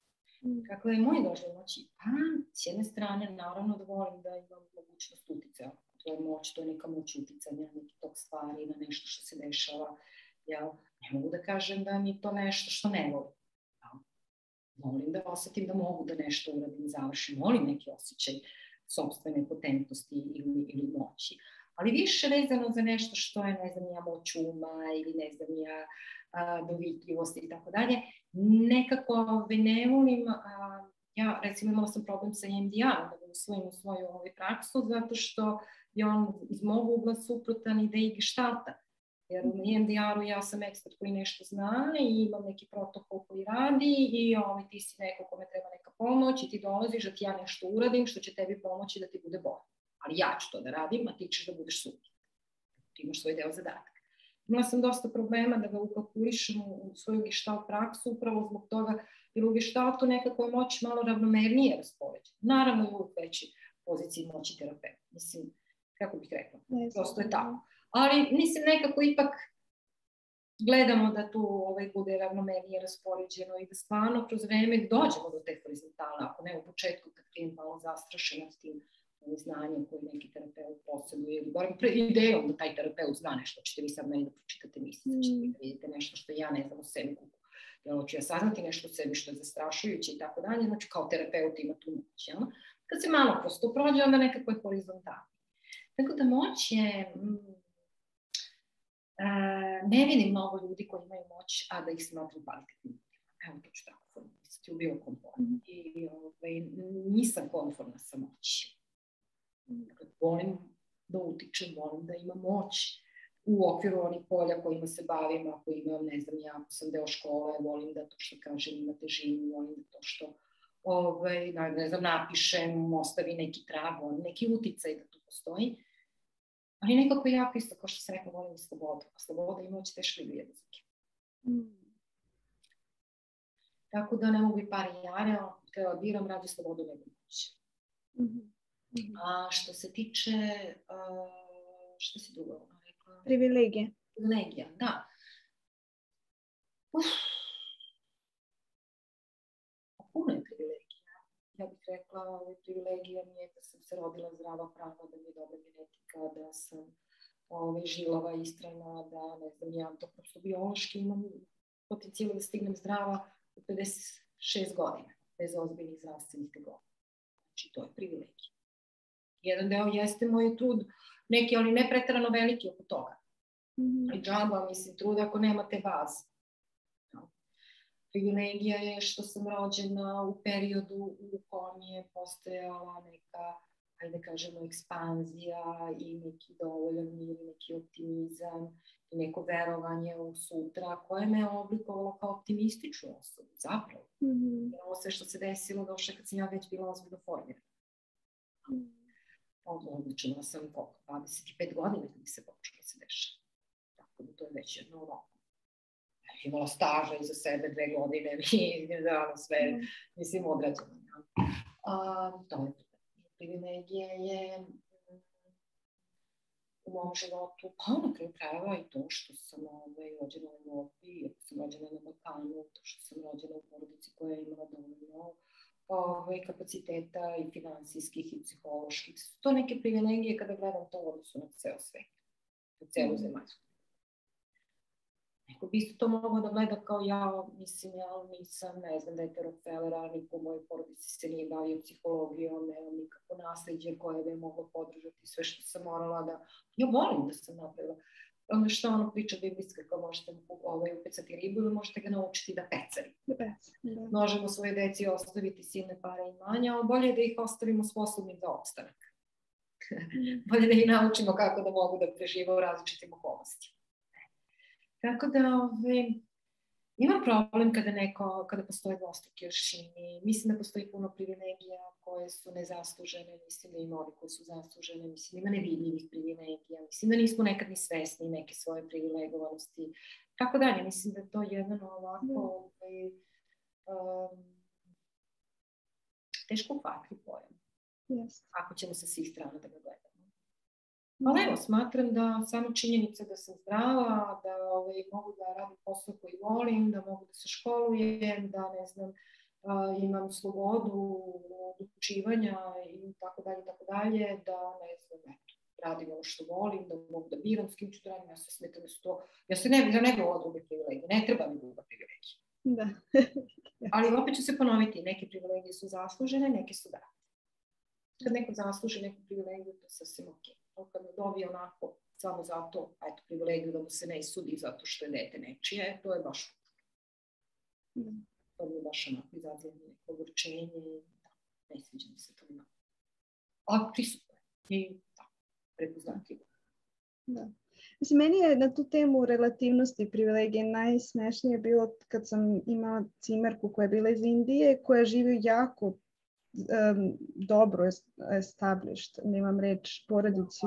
Kako je moj doživljaj moći? Pa, s jedne strane, naravno da volim da imam mogućnost uticaja. To je moć, to je neka moć uticanja, neki tok stvari, na nešto što se dešava. Ja ne mogu da kažem da mi to nešto što ne volim. Volim da osetim da mogu da nešto uradim, završim. Volim neki osjećaj sopstvene potentnosti ili moći. Ali više vezano za nešto što je, ne znam, ja moć uma ili ne znam, ja dovitljivost i tako dalje. Nekako ne volim, ja recimo imala sam problem sa EMDR-om da ga usvojim u svoju praksu zato što je on iz mog ugla suprotan ideji geštalta. Jer u EMDR-u ja sam ekspert koji nešto zna i imam neki protokol koji radi i ti si neko kome treba neka pomoć i ti dolaziš da ti ja nešto uradim što će tebi pomoći da ti bude bolje. Ali ja ću to da radim, a ti ćeš da budeš super. Ti imaš svoj deo zadatka. Imala sam dosta problema da ga ukalkulišem u svoju gestalt praksu, upravo zbog toga jer u gestaltu nekako je moć malo ravnomernije raspoređena. Naravno i uvijek veći poziciji moći terapeuta. Mislim, kako bih rekla, prosto je tako. Ali mislim nekako ipak gledamo da tu bude ravnomernije raspoređeno i da stvarno kroz vreme dođemo do te horizontale, ako ne u početku kad klijent malo zastrašen s tim znanjem koje neki terapeut posjeduje ili barem idejom da taj terapeut zna nešto, ćete vi sad meni da pročitate misli, ćete da vidite nešto što ja ne znam o sebi, hoću ja saznati nešto o sebi što je zastrašujuće i tako dalje, znači kao terapeut ima tu moć. Kad se malo kroz to prođe, onda nekako je horizontalno. Tako da moć je... ne vidim mnogo ljudi koji imaju moć, a da ih smatram kvalitetnim. Evo to ću tako formulisati u bilo kom formu. I nisam konformna sa moći. Volim da utičem, volim da imam moć u okviru onih polja kojima se bavim, ako imam, ne znam, ja ako sam deo škole, volim da to što kažem ima težinu, volim da to što ne znam, napišem, ostavi neki trag, neki uticaj da to postoji. Ali nekako jako isto, kao što sam rekla, volim slobodu. A sloboda i moć teško idu jedno s drugim. Tako da ne mogu i pari jare, kada biram rađe slobodu nego moć. A što se tiče, što si drugo rekla? Privilegije. Privilegija, da. Puno je privilegija. Ja bih rekla, privilegija mi je da sam se rodila zdrava, prava, da mi je dobra genetika, da sam žilava, istrajna, da ne znam, ja to prosto biološki imam potencijal da stignem zdrava u 56 godina, bez ozbiljnih zdravstvenih tegoba. Znači, to je privilegija. Jedan deo jeste moj trud, neki, ali ne preterano veliki oko toga. I džaba, mislim, trud ako nemate bazu. Privilegija je što sam rođena u periodu u kojem je postojala neka, ajde kažemo, ekspanzija i neki dovoljan mir, neki optimizam i neko verovanje u sutra koje me oblikovalo kao optimističnu osobu, zapravo. Ovo sve što se desilo došlo kad sam ja već bila ozbiljno formirana. Odlučila sam 25 godina kad bi se počela da se dešava. Tako da to je već jedno ovako. Imala staža iza sebe 2 godine i sve, mislim, odrađeno. To je privilegija je u mom životu, pa na kraju krajeva i to što sam rođena u Evropi, ako sam rođena na Balkanu, to što sam rođena u porodici koja je imala dovoljno kapaciteta i finansijskih i psiholoških. To neke privilegije kada gledam to u odnosu na ceo svet, na celu zemaljsku. Neko bi isto to moglo da gleda kao ja, mislim, ja nisam, ne znam, dete Rockefellera, niko u mojoj porodici se nije bavio psihologijom, nemam nikako nasleđe koje bi moglo podržati sve što sam morala da... Ja volim da sam napravila. Onda što ono priča biblijska, kao možete upecati ribu ili možete ga naučiti da pecari. Možemo svoje deci ostaviti silne pare i manja, ali bolje je da ih ostavimo sposobnim za opstanak. Bolje da ih naučimo kako da mogu da prežive u različitim okolnostima. Tako da imam problem kada postoje dvostruki aršini. Mislim da postoji puno privilegija koje su nezaslužene, mislim da ima ovi koje su zaslužene, mislim da ima nevidljivih privilegija, mislim da nismo nekad ni svesni neke svoje privilegovanosti. Tako dalje, mislim da je to jedan ovako teško uhvatljiv pojam. Ako ćemo sa svih strana da ga gledamo. Ali evo, smatram da samo činjenica da sam zdrava, da mogu da radim posao koji volim, da mogu da se školujem, da ne znam, imam slobodu odlučivanja i tako dalje, da ne znam, radim ovo što volim, da mogu da biram s kim ću da radim, ja se smetam s to. Ja ne govorim druge privilegije, ne treba mi druga privilegija. Da. Ali opet ću se ponoviti, neke privilegije su zaslužene, neke su date. Kad neko zasluži neku privilegiju, to je sasvim ok. Kad me dobije onako, samo zato, eto, privilegiju da mu se ne sudi zato što je dete nečije, to je baš to je baš onako izaziva neko ogorčenje, ne sviđa mi se to ima. Ali prisutno je i prepoznatljivo. Da. Mislim, meni je na tu temu relativnosti privilegije najsmešnije bilo kad sam imala cimerku koja je bila iz Indije, koja živi jako dobro established, nemam reč, porodici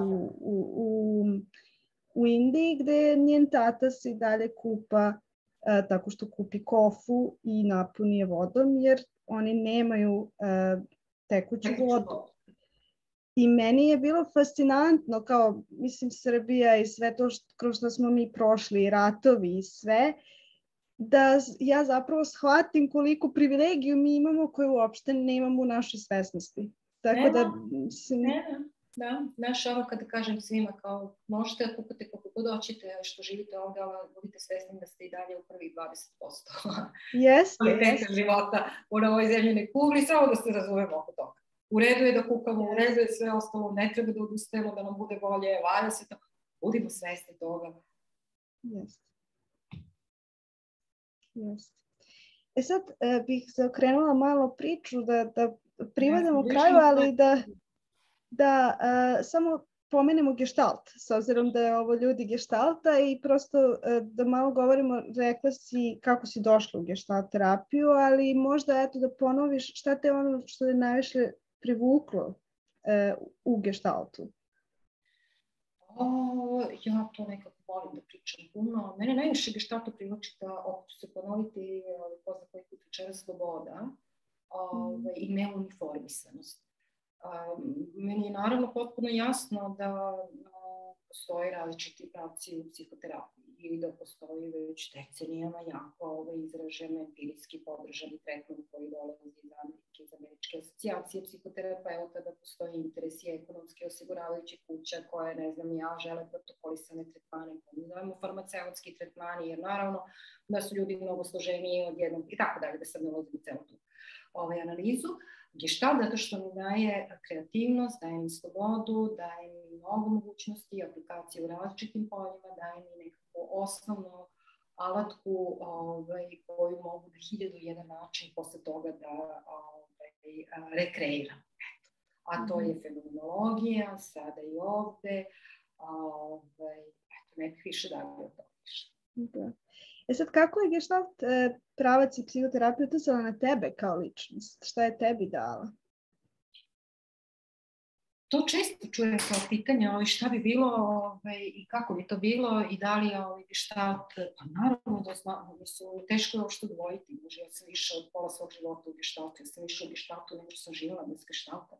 u Indiji, gde njen tata se i dalje kupa tako što kupi kofu i napuni je vodom, jer oni nemaju tekuću vodu. I meni je bilo fascinantno, kao, mislim, Srbija i sve to kroz što smo mi prošli, ratovi i sve, da ja zapravo shvatim koliko privilegiju mi imamo koje uopšte nemamo u našoj svesnosti. Tako da, mislim... Da, znaš ovo kada kažem svima, kao možete da kupate kako god hoćete što živite ovdje, ali budite svesni da ste i dalje u prvih 20%. Jeste. Života u ovoj zemljinoj kugli, samo da se razumemo oko toga. U redu je da kukamo, u redu je sve ostalo, ne treba da odustajemo, da nam bude bolje, valja se to. Budimo svesni toga. Jeste. Sad bih zaokrenula malo priču da privedemo kraju, ali da samo pomenemo gestalt, s obzirom da je ovo ljudi gestalta i prosto da malo govorimo, rekla si kako si došla u gestalt terapiju, ali možda eto da ponoviš šta te ono što je najviše privuklo u gestaltu. Ja to nekako volim da pričam puno. Mene najviše gestaltu privlači da, opet ću se ponoviti, pozna koji put večera, sloboda i neuniformisanost. Meni je naravno potpuno jasno da postoji različiti pravci u psihoterapiji i da postoji već decenijama jako izražen empirijski podržani tretman koji dolazi iz Amerike, iz Američke asocijacije psihoterapeuta, da postoji interesi ekonomske osiguravajućih kuća koje, ne znam, žele protokolisane tretmane, koje mi zovemo farmaceutski tretmani, jer naravno da su ljudi mnogo složeniji od jednog i tako dalje, da sad ne ulazim u celu tu analizu. Gestalt zato što mi daje kreativnost, daje mi slobodu, daje mi mnogo mogućnosti, aplikacije u različitim poljima, daje mi nekako osnovnu alatku koju mogu na 1001 način posle toga da rekreiram. A to je fenomenologija, sada i ovde. Ne bih više dalje o tome više. Sad, kako je gestalt pravac i psihoterapija uticala na tebe kao ličnost? Šta je tebi dala? To često čujem kao pitanje, šta bi bilo i kako bi to bilo i da li je gestalt, pa naravno da znam, teško je ovo što odvojiti. Ja sam išla od pola svog života u gestaltu, ja sam išla u gestaltu, nego sam živjela bez gestalta.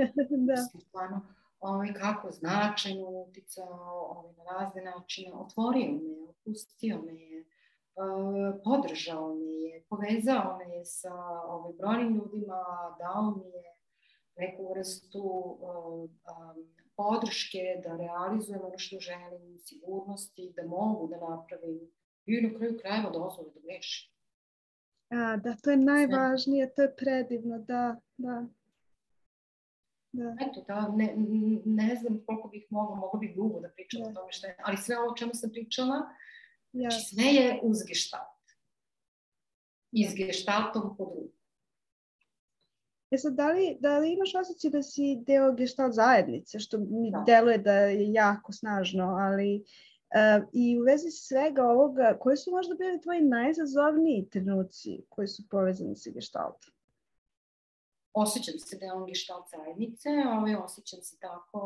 Kako značajno uticao na razne načine, otvorio me, opustio me, podržao me je, povezao me je sa brojnim ljudima, dao mi je neku vrstu podrške da realizujem ono što želim, sigurnosti, da mogu da napravim i na kraju krajeva dozvolu da grešim. Da, to je najvažnije, to je predivno, da. Eto, ne znam koliko bih mogla bih dugo da pričam o tome šta je, ali sve ovo o čemu sam pričala, sve je uz gestalt. I s gestaltom pod ruku. Sad, da li imaš osjećaj da si deo gestalt zajednice, što mi deluje da je jako snažno, ali i u vezi svega ovoga, koji su možda bili tvoji najizazovniji trenuci koji su povezani sa gestaltom? Osjećam se da je on gestalt zajednice, osjećam se tako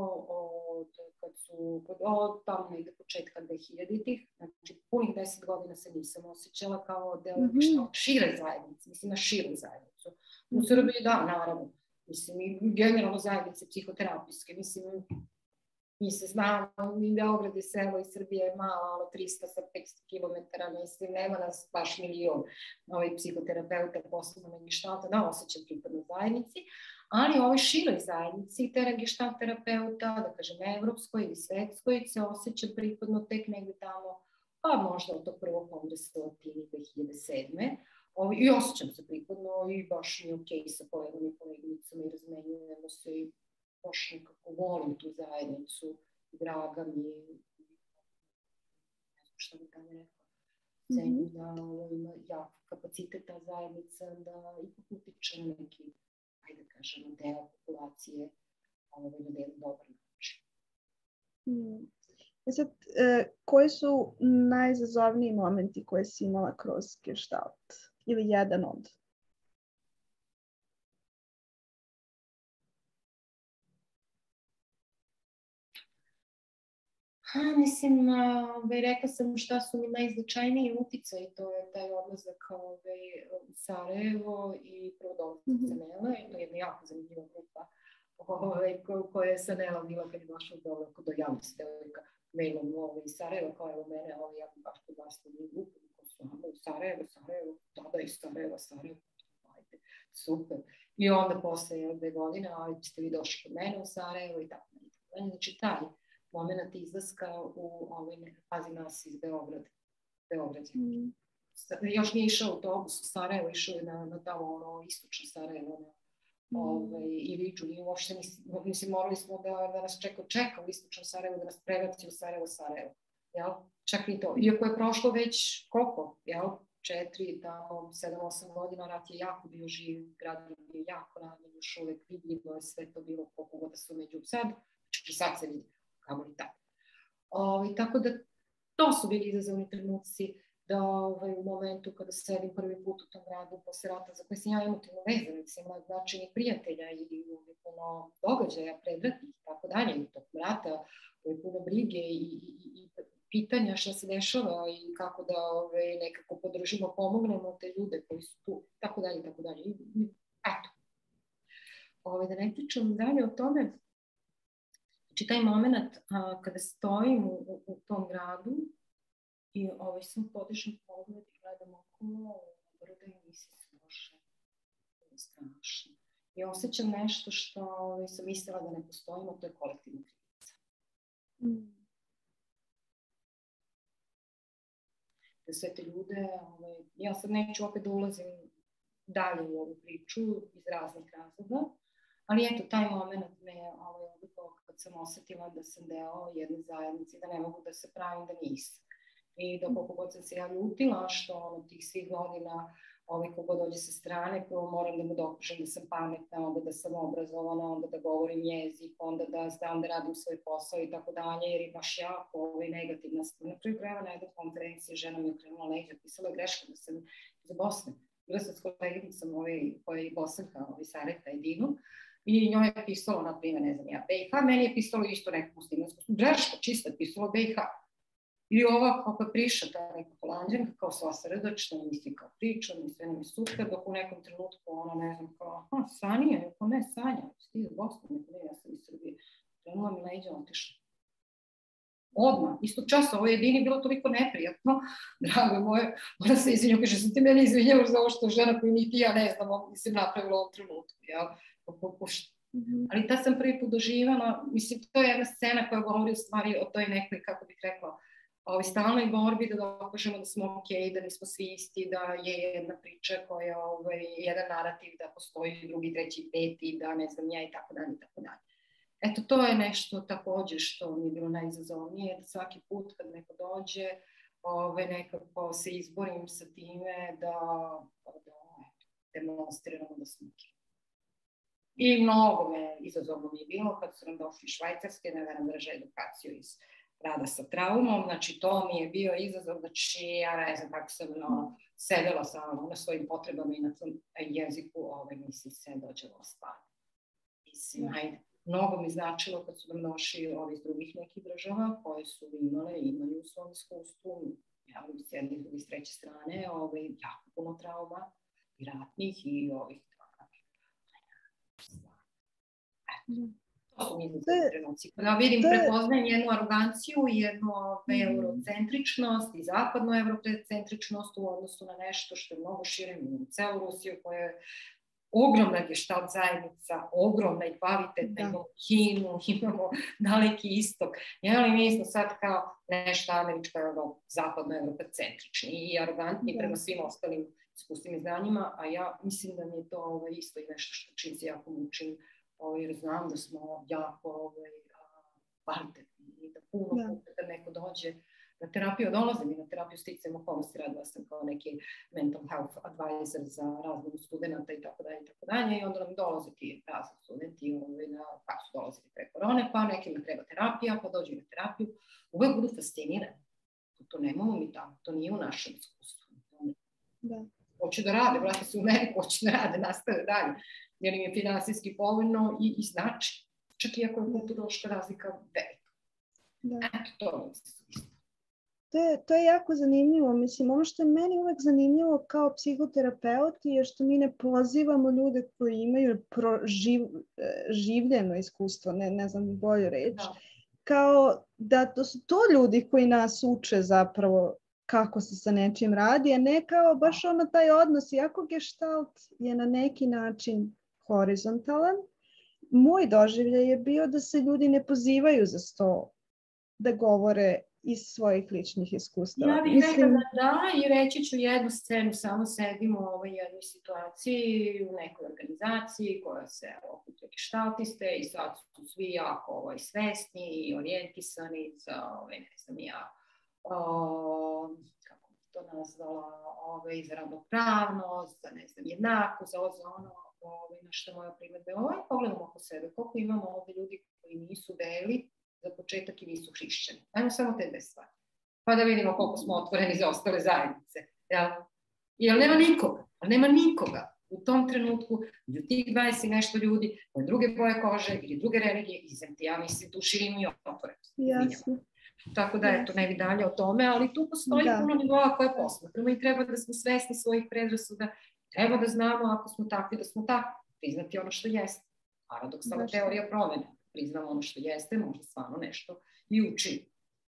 od tamo negde početka 2000-ih, znači punih 10 godina se nisam osjećala kao deo gestalt šire zajednice, mislim na širu zajednicu. U Srbiji da, naravno, mislim i generalno zajednice psihoterapijske, mislim mi se znamo, mi Beograd je selo i Srbija je mala, 300 sa 500 kilometara, mislim, nema nas baš milion psihoterapeuta, posebno Geštalta, da osjećam pripadnu zajednici, ali ovoj široj zajednici, tera Gestalt terapeuta, da kažem evropskoj ili svetskoj, se osjeća pripadno tek negde tamo, pa možda od tog prvog kongresa u Latini 2007. I osjećam se pripadno i baš mi okej sa kolegom i koleginicama i razmenjujemo se i baš nekako volim tu zajednicu, draga mi je, ne znam šta bi tamo rekla, cenim da ima jak kapacitet ta zajednica da ipak utiče na neki, ajde kažemo, deo populacije na jedan dobar način. Sad, koji su najizazovniji momenti koje si imala kroz Gestalt? Ili jedan od? Mislim, rekla sam šta su mi najznačajniji uticaj, to je taj odlazak u Sarajevo i prvo dolazak Sanela, i to je jedna jako zanimljiva grupa koja je Sanela bila kad je došla do javnosti devojka mailom iz Sarajeva, kao evo mene, ja bi baš podlasila u grupu, u Sarajevo, tada iz Sarajevo, ajde, super. I onda posle 2 godine, ste vi došli kod mene u Sarajevo i tako. Znači, taj moment izlaska u pazi nas iz Beograda. Još nije išao autobus u Sarajevo, išao je na tamo istočno Sarajevo, i Riđu, i uopšte mislim, morali smo da nas čeka u istočnom Sarajevu, da nas prebaci u Sarajevo, jel? Čak i to, iako je prošlo već koliko, jel? 4, tamo, 7-8 godina, rat je jako bio živ, grad je bio jako ranjen, još uvek vidljivo je sve to bilo koliko god da su među sad, čak i sad se vidi, kako li tako. Tako da, to su bili izazovni trenuci, da u momentu kada sedim prvi put u tom gradu posle rata, za koje sam ja emotivno vezana, sam imala značajnih prijatelja i puno događaja, predratnih i tako dalje, i tog rata, puno brige i pitanja šta se dešava i kako da nekako podržimo, pomognemo te ljude koji su tu, tako dalje, tako dalje. Eto. Da ne pričam dalje o tome, znači taj moment kada stojim u tom gradu i sam podižem pogled i gledam okolo, brda i misli se, Bože, to je strašno. I osjećam nešto što sam mislila da ne postojimo, to je kolektivna krivica. Da sve te ljude, ja sad neću opet da ulazim dalje u ovu priču iz raznih razloga, ali eto, taj moment me je odlikao kad sam osetila da sam deo jedne zajednice i da ne mogu da se pravim da nisam. I da koliko god sam se ja ljutila, što tih svih godina kogo dođe sa strane, prvo moram da mu dokažem da sam pametna, onda da sam obrazovana, onda da govorim jezik, onda da znam da radim svoj posao i tako dalje, jer je baš jako negativna. Na kraju krajeva na jednoj konferenciji žena mi je okrenula leđa, pisala je greška da sam iz Bosne. Bila sam s koleginicom koja je Bosanka, Sareta Edinu, i njoj je pisalo, na primjer, ne znam ja, BiH, meni je pisalo isto neko muslimansko, greška, čista je pisalo BiH. I ova kako je prišla, ta neka Holandjanka, kao sva srdačna, misli kao priča, sve nam je super, dok u nekom trenutku ona, ne znam, kao, Sanija, neko ne, Sanja, ti iz Bosne, neko ne, ja sam iz Srbije. Krenula mi leđa, otišla. Odmah, istog časa, ovo je jedini bilo toliko neprijatno, drago moje, ona se izvinja, kaže, sam ti meni izvinjavaš za ovo što žena koju niti ja ne znam, mislim, napravila u ovom trenutku, jel? Ali ta sam prvi put doživjela, mislim, to je jedna scena koja govori u stvari o toj nekoj, kako bih rekla, stalnoj borbi da dokažemo da smo okej, da nismo svi isti, da je jedna priča koja je jedan narativ, da postoji drugi, treći, peti, da ne znam ja i tako dalje i tako dalje. Eto, to je nešto takođe što mi je bilo najizazovnije, da svaki put kad neko dođe, nekako se izborim sa time da demonstriramo da smo okej. I mnogo me izazovno mi je bilo kad su nam došli Švajcarske, da drže edukaciju iz rada sa traumom, znači to mi je bio izazov, znači ja ne znam kako sam sedela na svojim potrebama i na tom jeziku, mislim se dođela stvar. Mislim, ajde, mnogo mi značilo kad su nam došli ovi iz drugih nekih država koje su imale i imaju u svom iskustvu, s jedne i s treće strane, jako puno trauma i ratnih i ovih. su mi izazovi trenuci. Kada vidim, prepoznajem jednu aroganciju i jednu eurocentričnost i zapadnu eurocentričnost u odnosu na nešto što je mnogo šire, u celu Rusiju koja je ogromna geštalt zajednica, ogromna i kvalitetna, imamo Kinu, imamo Daleki istok. Jeli, mi smo sad kao nešto američko, zapadno evropacentrični i arogantni prema svim ostalim iskustvim znanjima, a ja mislim da mi je to isto i nešto što čim se jako mučim, jer znam da smo jako kvalitetni i da puno puta kad neko dođe na terapiju, dolazim i na terapiju sticajem okolnosti, radila sam kao neki mental health advisor za razmenu studenta i tako dalje, i onda nam dolaze ti razni studenti, pa su dolazili pre korone, pa nekima treba terapija, pa dođu na terapiju, uvek budu fascinirani. To nemamo mi tamo, to nije u našem iskustvu. Hoće da rade, vrate se u Ameriku, hoće da rade, nastave dalje, jer im je finansijski povoljno i znači, čak i ako je kulturološka razlika velika. Eto, to mi se isto. To je jako zanimljivo. Mislim, ono što je meni uvek zanimljivo kao psihoterapeuti je što mi ne pozivamo ljude koji imaju življeno iskustvo, ne znam bolju reč, kao da to su to ljudi koji nas uče zapravo kako se sa nečim radi, a ne kao baš taj odnos, iako gestalt je na neki način horizontalan. Moj doživljaj je bio da se ljudi ne pozivaju za sto da govore iz svojih ličnih iskustava. Ja bih rekla da i reći ću jednu scenu, samo sedimo u ovoj jednoj situaciji u nekoj organizaciji koja se okuplja geštaltiste i sad su svi jako svesni i orijentisani za, ne znam ja, kako bi to nazvala, za ravnopravnost, za ne znam jednakost, za ovo za ono, na što moja primedbe. Pogledamo oko sebe, koliko imamo ovde ljudi koji nisu beli, za početak i nisu hrišćani. Ajmo samo te dve stvari. Pa da vidimo koliko smo otvoreni za ostale zajednice. Jer nema nikoga, ali nema nikoga u tom trenutku, među tih 20 i nešto ljudi, koje druge boje kože ili druge religije, izemti, ja mislim tu širinu i otvorenost. Jasno. Tako da, eto, ne bi dalje o tome, ali tu postoji puno nivoa koje posmatramo i treba da smo svesni svojih predrasuda, treba da znamo ako smo takvi da smo takvi, priznati ono što jeste. Paradoksalna teorija promene. Priznamo ono što jeste, možda stvarno nešto i učimo.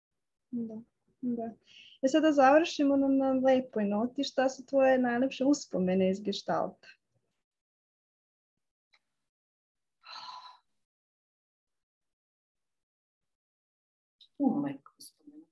Da. Sada završimo na lepoj noti. Šta su tvoje najlepše uspomene iz geštalta? Puno lepih uspomena.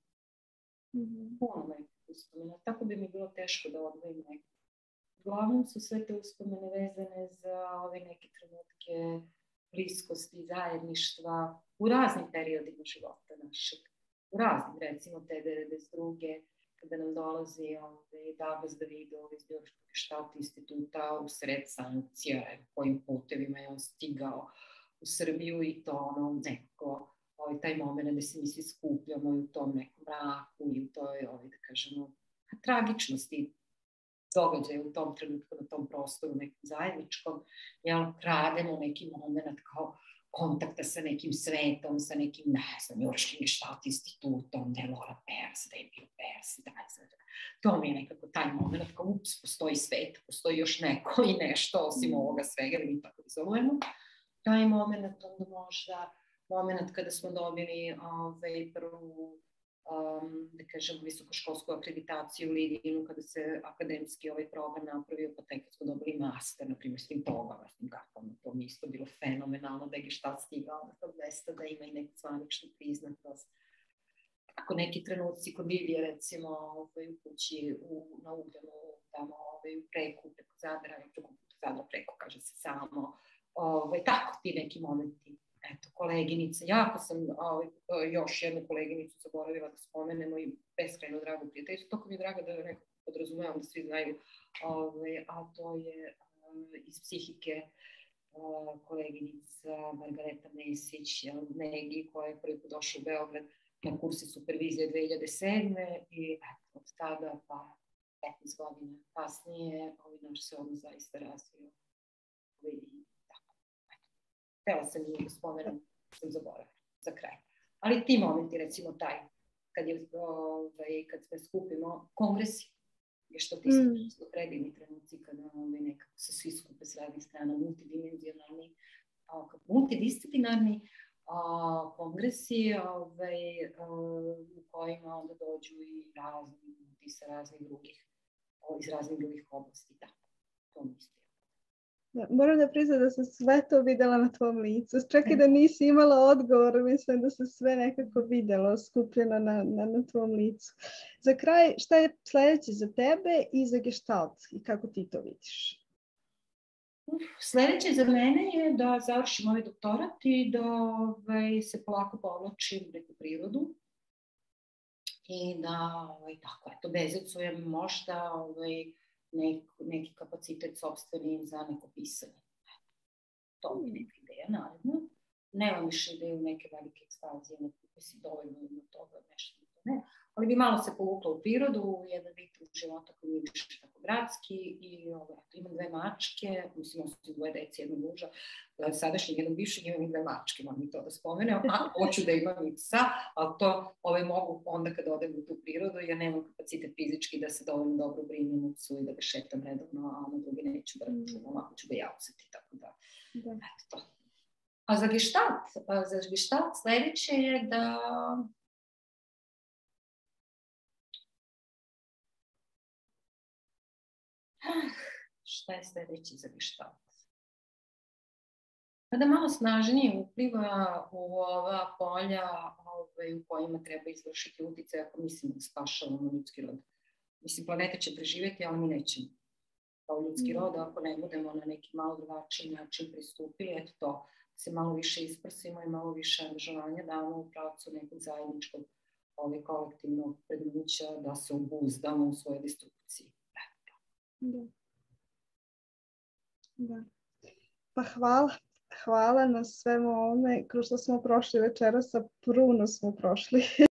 Puno lepih uspomena. Tako bi mi bilo teško da odvojim neko. Uglavnom su sve te uspomene vezane za ove neke trenutke bliskosti, zajedništva u raznim periodima života našeg. U raznim, recimo te 92. kada nam dolazi Douglas Davidov iz Biološkog gestalt instituta u sred sankcija, kojim putevima je on stigao u Srbiju i to nekako taj moment da se mi svi skupljamo u tom nekom mraku i u toj, da kažemo, tragičnosti događaja u tom trenutku, na tom prostoru, nekom zajedničkom, krademo neki moment kao kontakta sa nekim svetom, sa nekim, ne znam, Biološkim gestalt institutom, da je Laura Pers, da je bio Pers, to mi je nekako taj moment, kao ups, postoji svet, postoji još neko i nešto, osim ovoga svega, da mi tako izolujemo. Taj moment, onda možda, moment kada smo dobili prvu, da kažem, visokoškolsku akreditaciju u Lidinu, kada se akademski program napravio, pa tek kad smo dobili master, na primjer, svim toga, to mi isto bilo fenomenalno da je gestalt stigao na tog mesta, da ima i neku zvaničnu priznatost. Ako neki trenuci kod Livije, recimo, u kući na Ugljanu, tamo u Preku, preko, kaže se samo, tako ti neki momenti. Eto, koleginica, jako sam još jednu koleginicu zaboravila da spomenemo i beskrajno drago prijateljstvo, toko mi je drago da nekako podrazumevam da svi znaju, a to je iz psihike koleginica Margareta Mesić, Negi, koja je prvi put došla u Beograd na kursi supervizije 2007. I od tada pa 15 godina kasnije naš se odnos zaista razvio. Htela sam i da spomenem, sam zaboravila za kraj. Ali ti momenti, recimo taj, kad sve skupimo, kongresi, geštaltisti su predivni trenuci kada nekako se svi skupe s raznih strana, multidisciplinarni, kongresi u kojima onda dođu i razni ljudi sa raznih drugih, iz raznih drugih oblasti. Da, to mislim. Da, moram da priznam da sam sve to videla na tvom licu. Čak i da nisi imala odgovor, mislim da se sve nekako videlo, skupljeno na tvom licu. Za kraj, šta je sledeće za tebe i za Gestalt i kako ti to vidiš? Sledeće za mene je da završim ovaj doktorat i da se polako povlačim u neku prirodu i da tako, eto, bezecujem možda neki kapacitet sopstveni za neko pisanje. To mi je neka ideja, naravno. Nemam više ideju neke velike ekspazije, ne si dovoljno od toga, nešto ne. Ali bi malo se povukla u prirodu, u jedan ritam života koji nije više tako gradski i imam 2 mačke, mislim, osim 2 dece, 1 muža, sadašnjeg, 1 bivšeg, imam i 2 mačke, moram i to da spomenem, a hoću da imam i psa, ali to mogu onda kad odem u tu prirodu, ja nemam kapacitet fizički da se dovoljno dobro brinem u psu i da ga šetam redovno, a na drugi neću brati čuvam, ako ću ga jausati, tako da, eto to. A za Gestalt sledeće je da šta je sledeće za Gestalt? Da malo snažnije upliva u ova polja u kojima treba izvršiti uticaj ako mislimo da spašavamo ljudski rod. Mislim, planeta će preživjeti, ali mi nećemo. Kao ljudski rod, ako ne budemo na neki malo drugačiji način pristupili, eto to, se malo više isprsimo i malo više angažovanja damo u pravcu nekog zajedničkog kolektivnog predmuća da se obuzdamo u svojoj destrukciji. Da. Pa hvala na svemu ovome, kroz što smo prošli večeras, a pruno smo prošli.